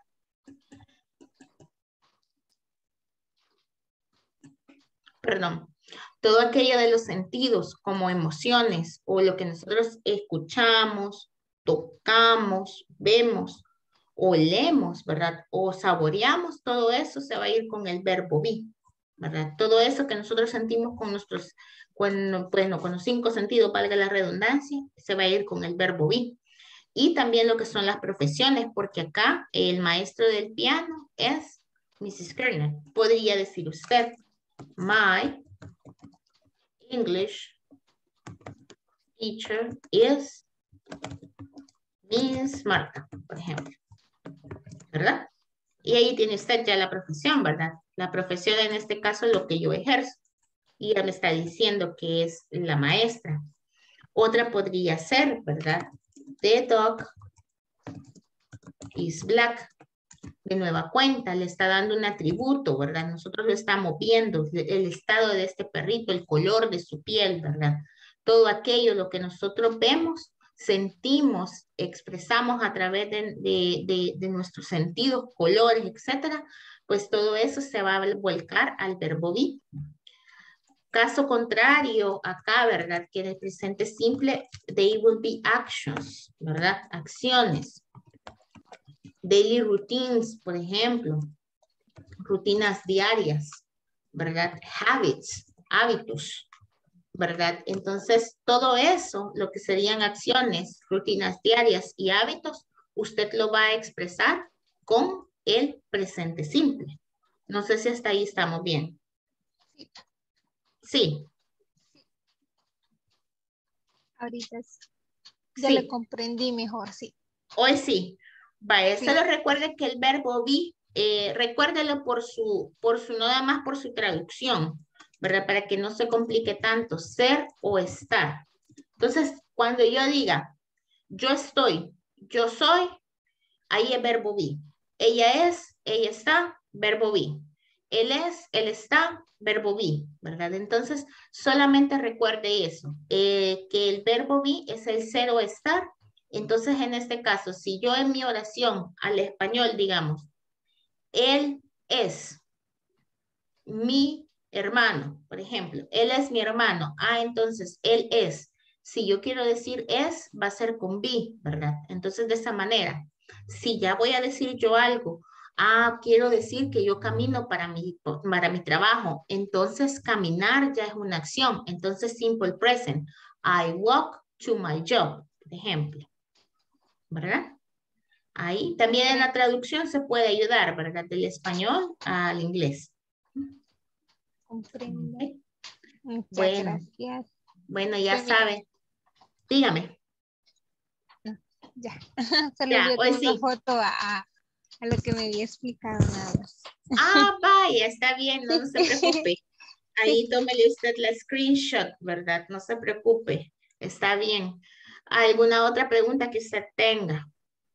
perdón, todo aquello de los sentidos como emociones o lo que nosotros escuchamos, tocamos, vemos, olemos, ¿verdad? O saboreamos, todo eso se va a ir con el verbo be, ¿verdad? Todo eso que nosotros sentimos con nuestros, con, bueno, con los cinco sentidos, valga la redundancia, se va a ir con el verbo be. Y también lo que son las profesiones, porque acá el maestro del piano es missus Kerner. Podría decir usted, my English teacher is Miss Marta, por ejemplo. ¿Verdad? Y ahí tiene usted ya la profesión, ¿verdad? La profesión en este caso es lo que yo ejerzo. Y ella me está diciendo que es la maestra. Otra podría ser, ¿verdad? The dog is black. De nueva cuenta, le está dando un atributo, ¿verdad? Nosotros lo estamos viendo, el estado de este perrito, el color de su piel, ¿verdad? Todo aquello, lo que nosotros vemos, sentimos, expresamos a través de, de, de, de nuestros sentidos, colores, etcétera, pues todo eso se va a volcar al verbo be. Caso contrario, acá, ¿verdad? Que en el presente simple, they will be actions, ¿verdad? Acciones. Daily routines, por ejemplo. Rutinas diarias, ¿verdad? Habits, hábitos, ¿verdad? Entonces, todo eso, lo que serían acciones, rutinas diarias y hábitos, usted lo va a expresar con el presente simple. No sé si hasta ahí estamos bien. Sí. Ahorita sí. Ya sí. le comprendí mejor, sí. Hoy sí. Vaya, Sí. solo recuerde que el verbo be, eh, recuérdelo por su, por su, no nada más por su traducción, ¿verdad? Para que no se complique tanto, ser o estar. Entonces, cuando yo diga, yo estoy, yo soy, ahí es verbo be. Ella es, ella está, verbo be. Él es, él está, verbo be, ¿verdad? Entonces, solamente recuerde eso, eh, que el verbo be es el ser o estar. Entonces, en este caso, si yo en mi oración al español, digamos, él es mi hermano, por ejemplo, él es mi hermano. Ah, entonces, él es. Si yo quiero decir es, va a ser con be, ¿verdad? Entonces, de esa manera, si ya voy a decir yo algo, ah, quiero decir que yo camino para mi, para mi trabajo. Entonces, caminar ya es una acción. Entonces, simple present. I walk to my job, por ejemplo. ¿Verdad? Ahí también en la traducción se puede ayudar, ¿verdad? Del español al inglés. Comprendo. Muchas bueno, gracias. Bueno, ya Pues sabe. Dígame. Ya. Solo ya, le hoy tomé sí. una foto a, a lo que me había explicado nada más. Ah, vaya, está bien, no, no se preocupe. Ahí tómele usted la screenshot, ¿verdad? No se preocupe. Está bien. ¿Alguna otra pregunta que usted tenga?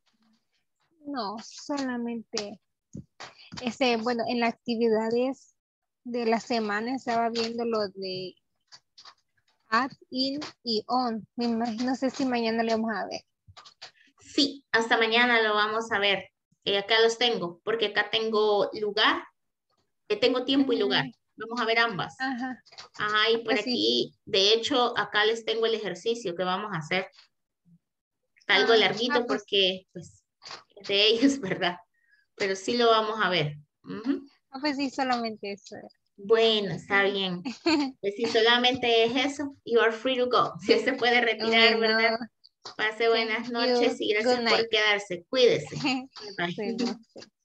No, solamente ese, bueno, en las actividades de la semana estaba viendo lo de add, in y on. Me imagino, no sé si mañana lo vamos a ver. Sí, hasta mañana lo vamos a ver. Eh, acá los tengo, porque acá tengo lugar, eh, tengo tiempo y lugar. Vamos a ver ambas. Ajá. Ajá, y por Pues aquí, sí. de hecho, acá les tengo el ejercicio que vamos a hacer. Está algo Ah, larguito ah, pues, porque, pues, es de ellos, ¿verdad? Pero sí lo vamos a ver. Uh-huh. ah, pues sí, solamente eso. Bueno, está bien. Pues si solamente es eso, you are free to go. Si se puede retirar, Bueno, ¿verdad? Pase buenas thank noches you. y gracias Good por night. quedarse. Cuídese. Bye. Sí, no sé.